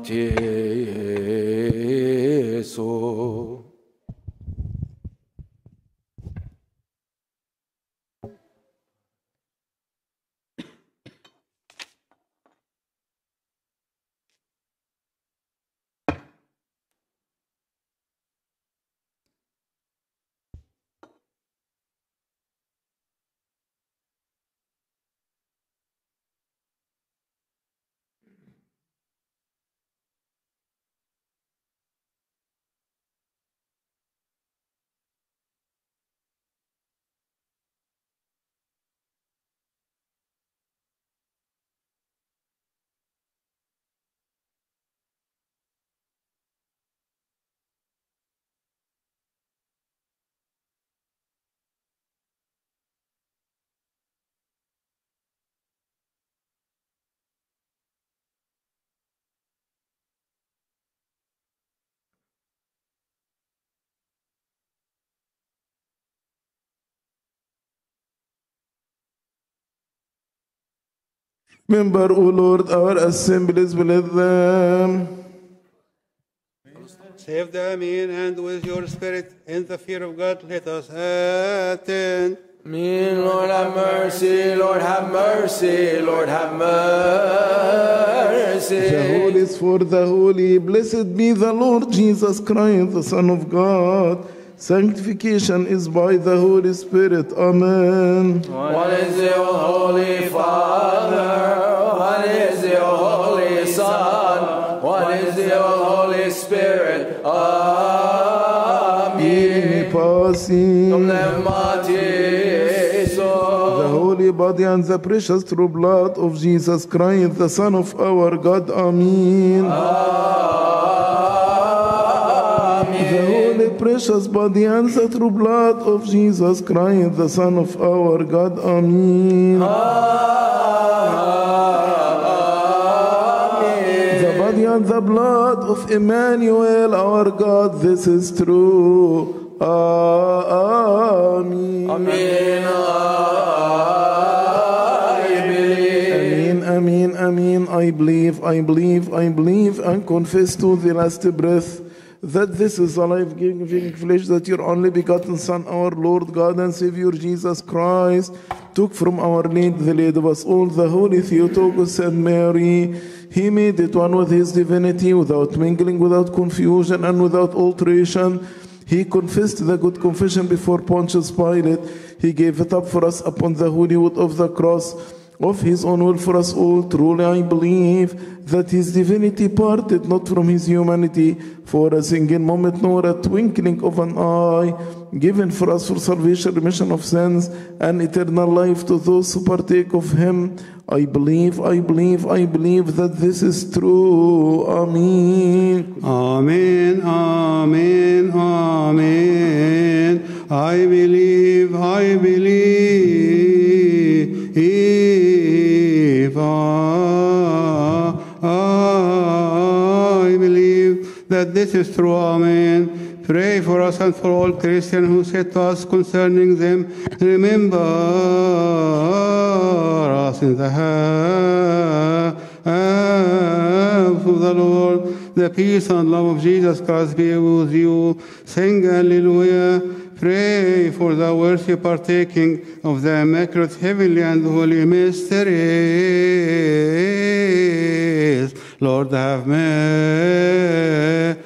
Matieso. Remember, O Lord, our assemblies, bless them. Save them in and with your spirit in the fear of God let us attend. Mean, Lord have mercy, Lord have mercy, Lord have mercy. The Holy is for the holy. Blessed be the Lord Jesus Christ, the Son of God. Sanctification is by the Holy Spirit. Amen. One is the Holy Father, one is the Holy Son, one is the Holy Spirit. Amen. The holy body and the precious true blood of Jesus Christ, the Son of our God. Amen. The holy precious body and the true blood of Jesus Christ, the Son of our God. Amen. The body and the blood of Emmanuel, our God, this is true. Amen. Amen. Amen, amen. I believe, and confess to the last breath that this is the life-giving flesh that your only begotten Son, our Lord God and Savior Jesus Christ, took from our Lady, the Lady of us all, the Holy Theotokos and Mary. He made it one with his divinity, without mingling, without confusion, and without alteration. He confessed the good confession before Pontius Pilate. He gave it up for us upon the holy wood of the cross. Of his own will for us all, truly I believe that his divinity parted not from his humanity for a single moment nor a twinkling of an eye, given for us for salvation, remission of sins, and eternal life to those who partake of him. I believe that this is true. Amen. Amen, amen, amen. I believe. I believe that this is true. Amen. Pray for us and for all Christians who said to us concerning them, remember us in the house of the Lord. The peace and love of Jesus Christ be with you. Sing Hallelujah. Pray for the worthy partaking of the immaculate, heavenly, and holy mysteries. Lord, have mercy.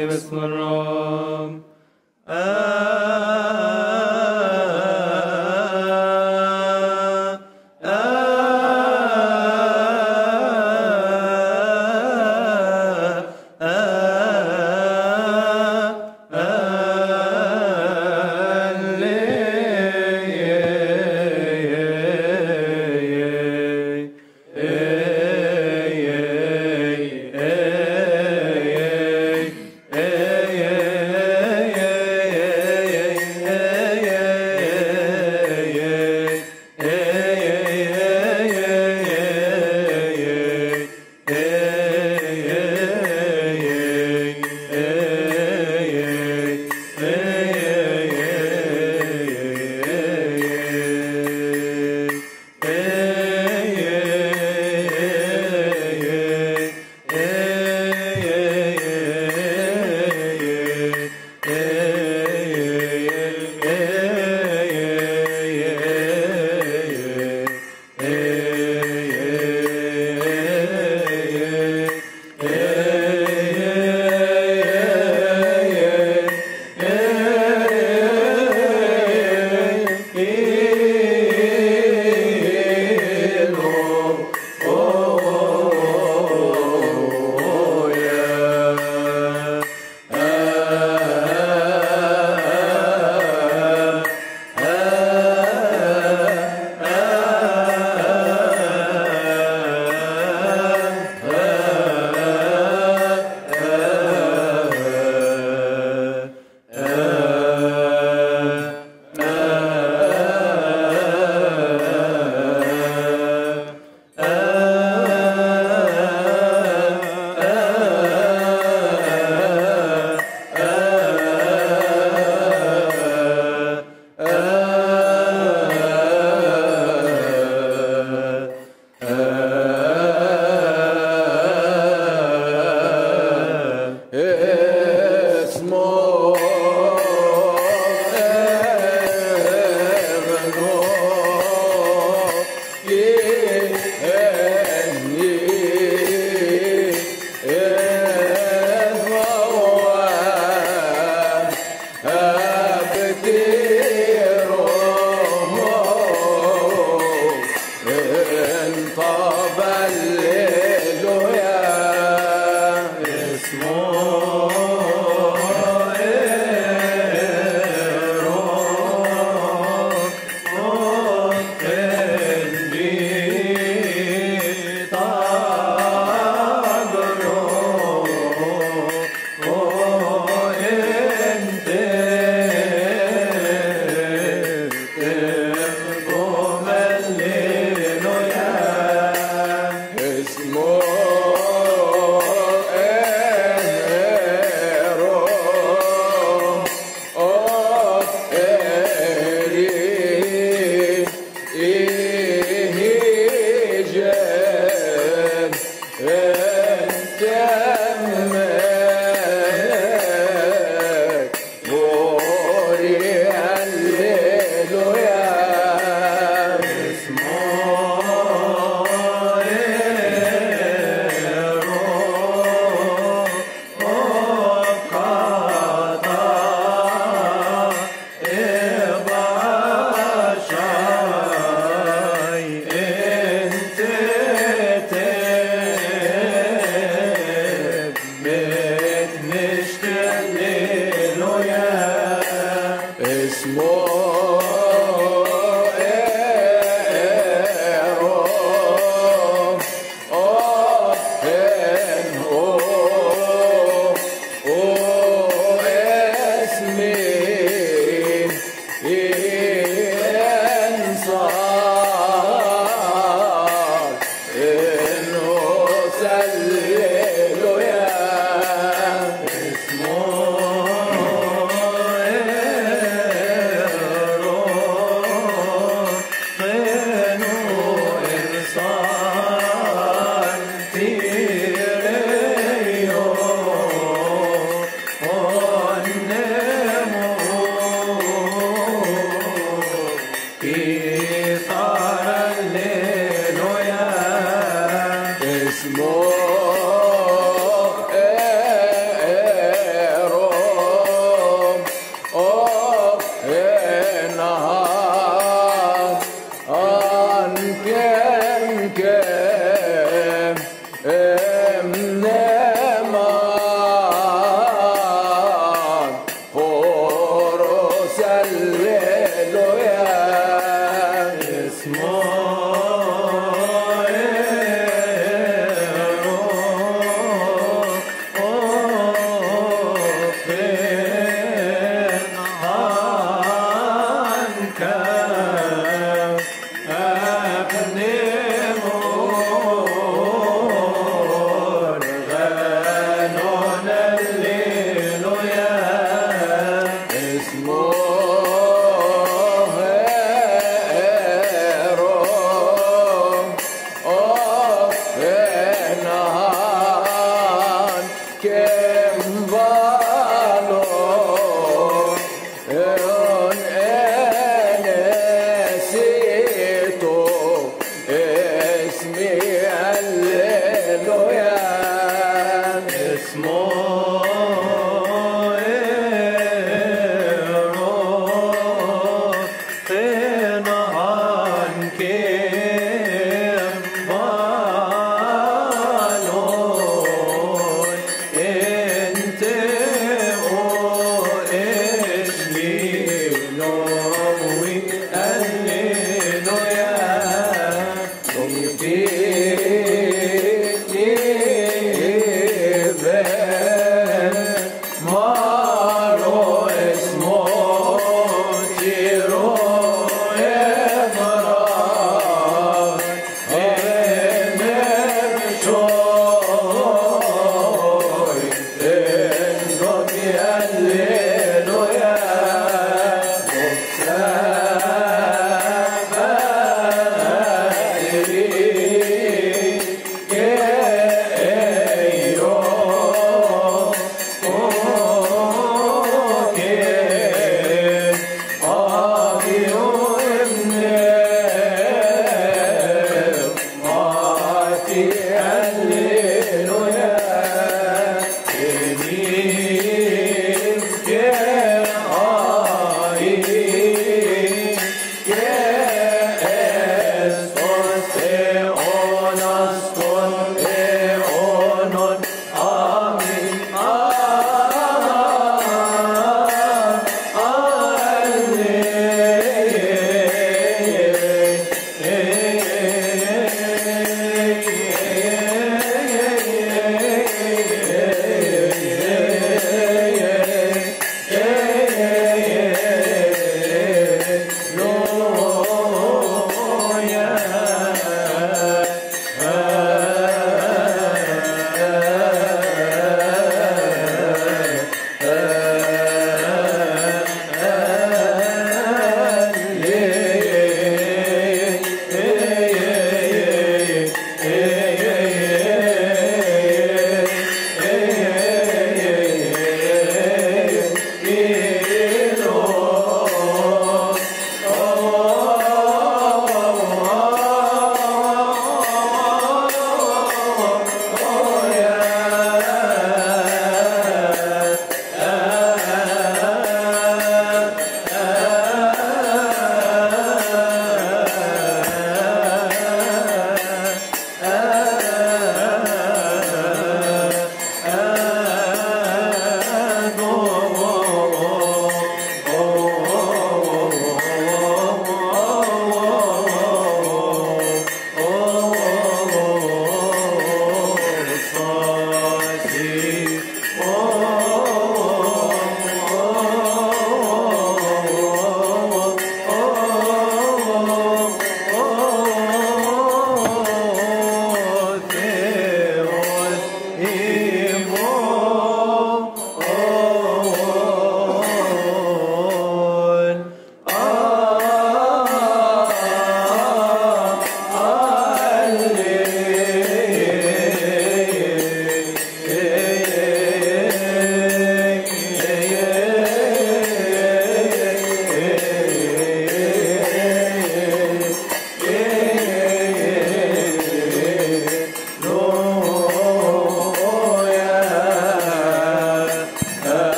في باسم الرب.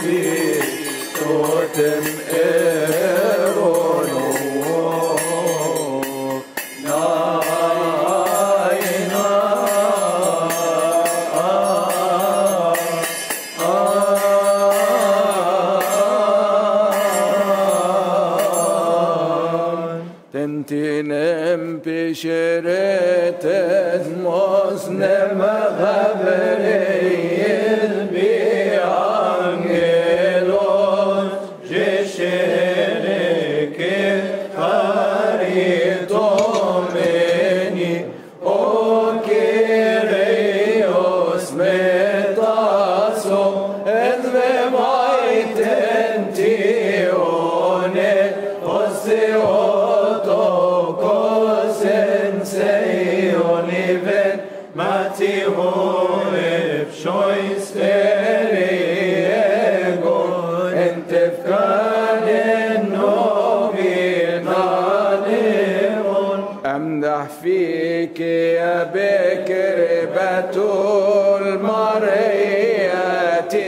Tentinem pişiretet mosneme gabreyil bi angelos jeshereke haritomeni o Kyrios metaso edve maitentione oseo Mati hoib shois eriego entefkanen nominanimon أمدح فيك يا بكر بتول مريتي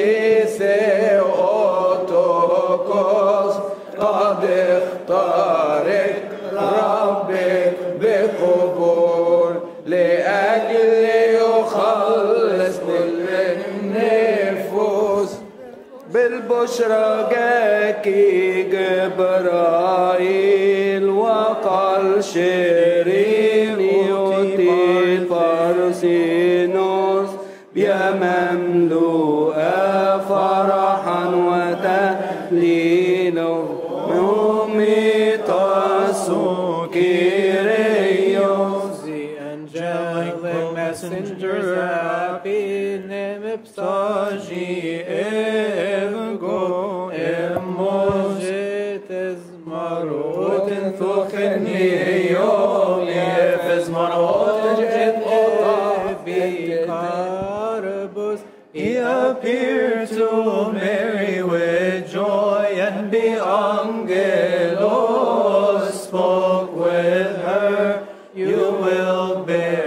ثيوتوكوس قد اختارك ربك بقبول لأجل يخلص كل النفوس بالبشرى جاكي جبرائيل وقال شيرين يوتي بارسينوس يا مملوءة فرحا وتهليل messengers happy nemipsaji evgo emojet ezmarot enthokeni yom ezmarot ebikarabus he appeared to Mary with joy and the angelos spoke with her you will bear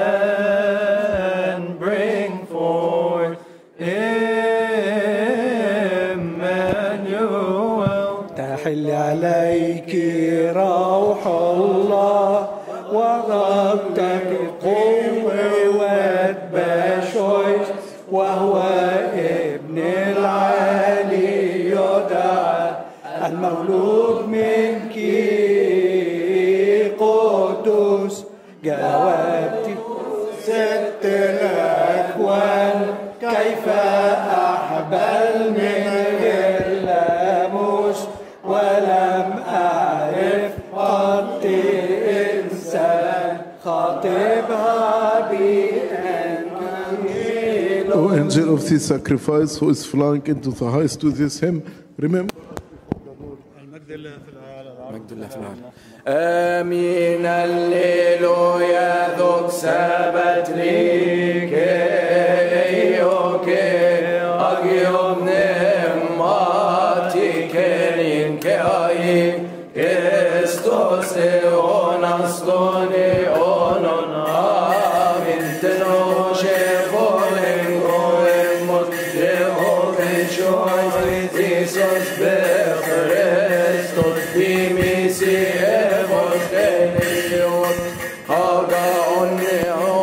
تحل عليك روح الله وغطك قوة وتبشوش وهو ابن العالي يدعى المولود منك قدوس جاوبت ست الأكوان كيف أحبل من غير لاموس ولم أعرف قط إنسان خاطبها بأنجيل. O angel of this sacrifice who is flying into the heights to this hymn, remember. مجد الله في العالم. آمين الليلويا ذوك سبت ليك ايوكي اجيوم نماتي كرين كاي كستوس اوناستوني اونون آمين تنوشي فولين غوين مت جهوفين شويس إيسوس بخريستوس بميسي evangelion haga onne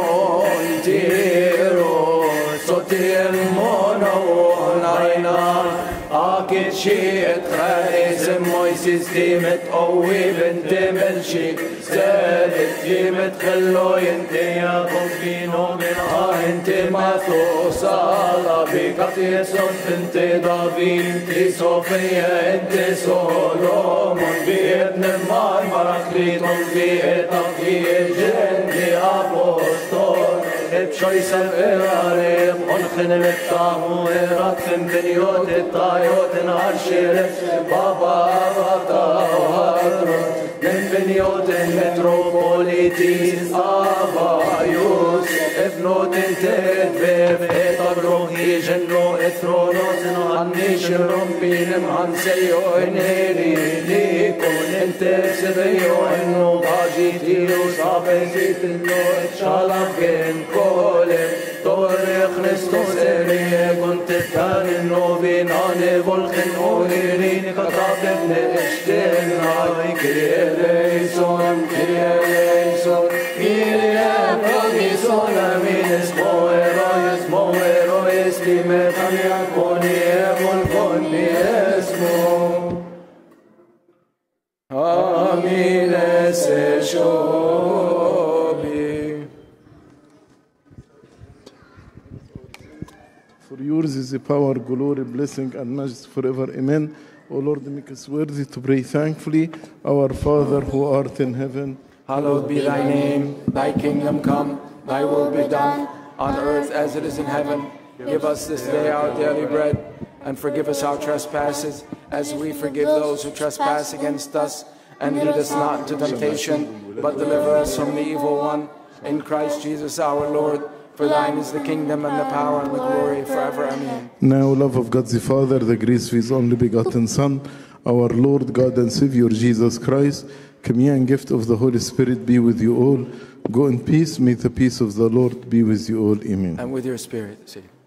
ontiro sotir mono naina akid shiet khais moises dimet owi bint melshik زادت جيمت خلو ينتي يا قبينو من انتي ماثو صالا بك يسوس بنت دافين انتي صوفيا انتي سولومون بابن المار مراكليتون بإتاقي جندي أبوستول بشوي سبقراريب أنخن متاهو إراتخن بنيوت الطايوت نهار شرف بابا بطاواترون من بنيوت المتروبوليتيس أبايوس ابنوت انتدبب إطبروهي جنو إثرونوس عني شرم بينم عن سيو إنيري ليكون انت سبيو إنو باجيتيو صابزيت إنو اتشالف جن كولم طرق Christus eregon tekanin novinane volken oirin katabne estenai kieleison kieleison Kyrie provision aminis moerois limetania conie volconi esmo Amin esse shobi For yours is the power, glory, blessing, and majesty forever. Amen. O Lord, make us worthy to pray thankfully. Our Father who art in heaven, hallowed be thy name. Thy kingdom come, thy will be done, on earth as it is in heaven. Give us this day our daily bread, and forgive us our trespasses, as we forgive those who trespass against us. And lead us not into temptation, but deliver us from the evil one. In Christ Jesus our Lord, for thine is the kingdom and the power and the glory forever. Amen. now love of God the Father, the grace of his only begotten Son, our Lord God and Savior Jesus Christ, communion and gift of the Holy Spirit be with you all. Go in peace. May the peace of the Lord be with you all. Amen. And with your spirit, see.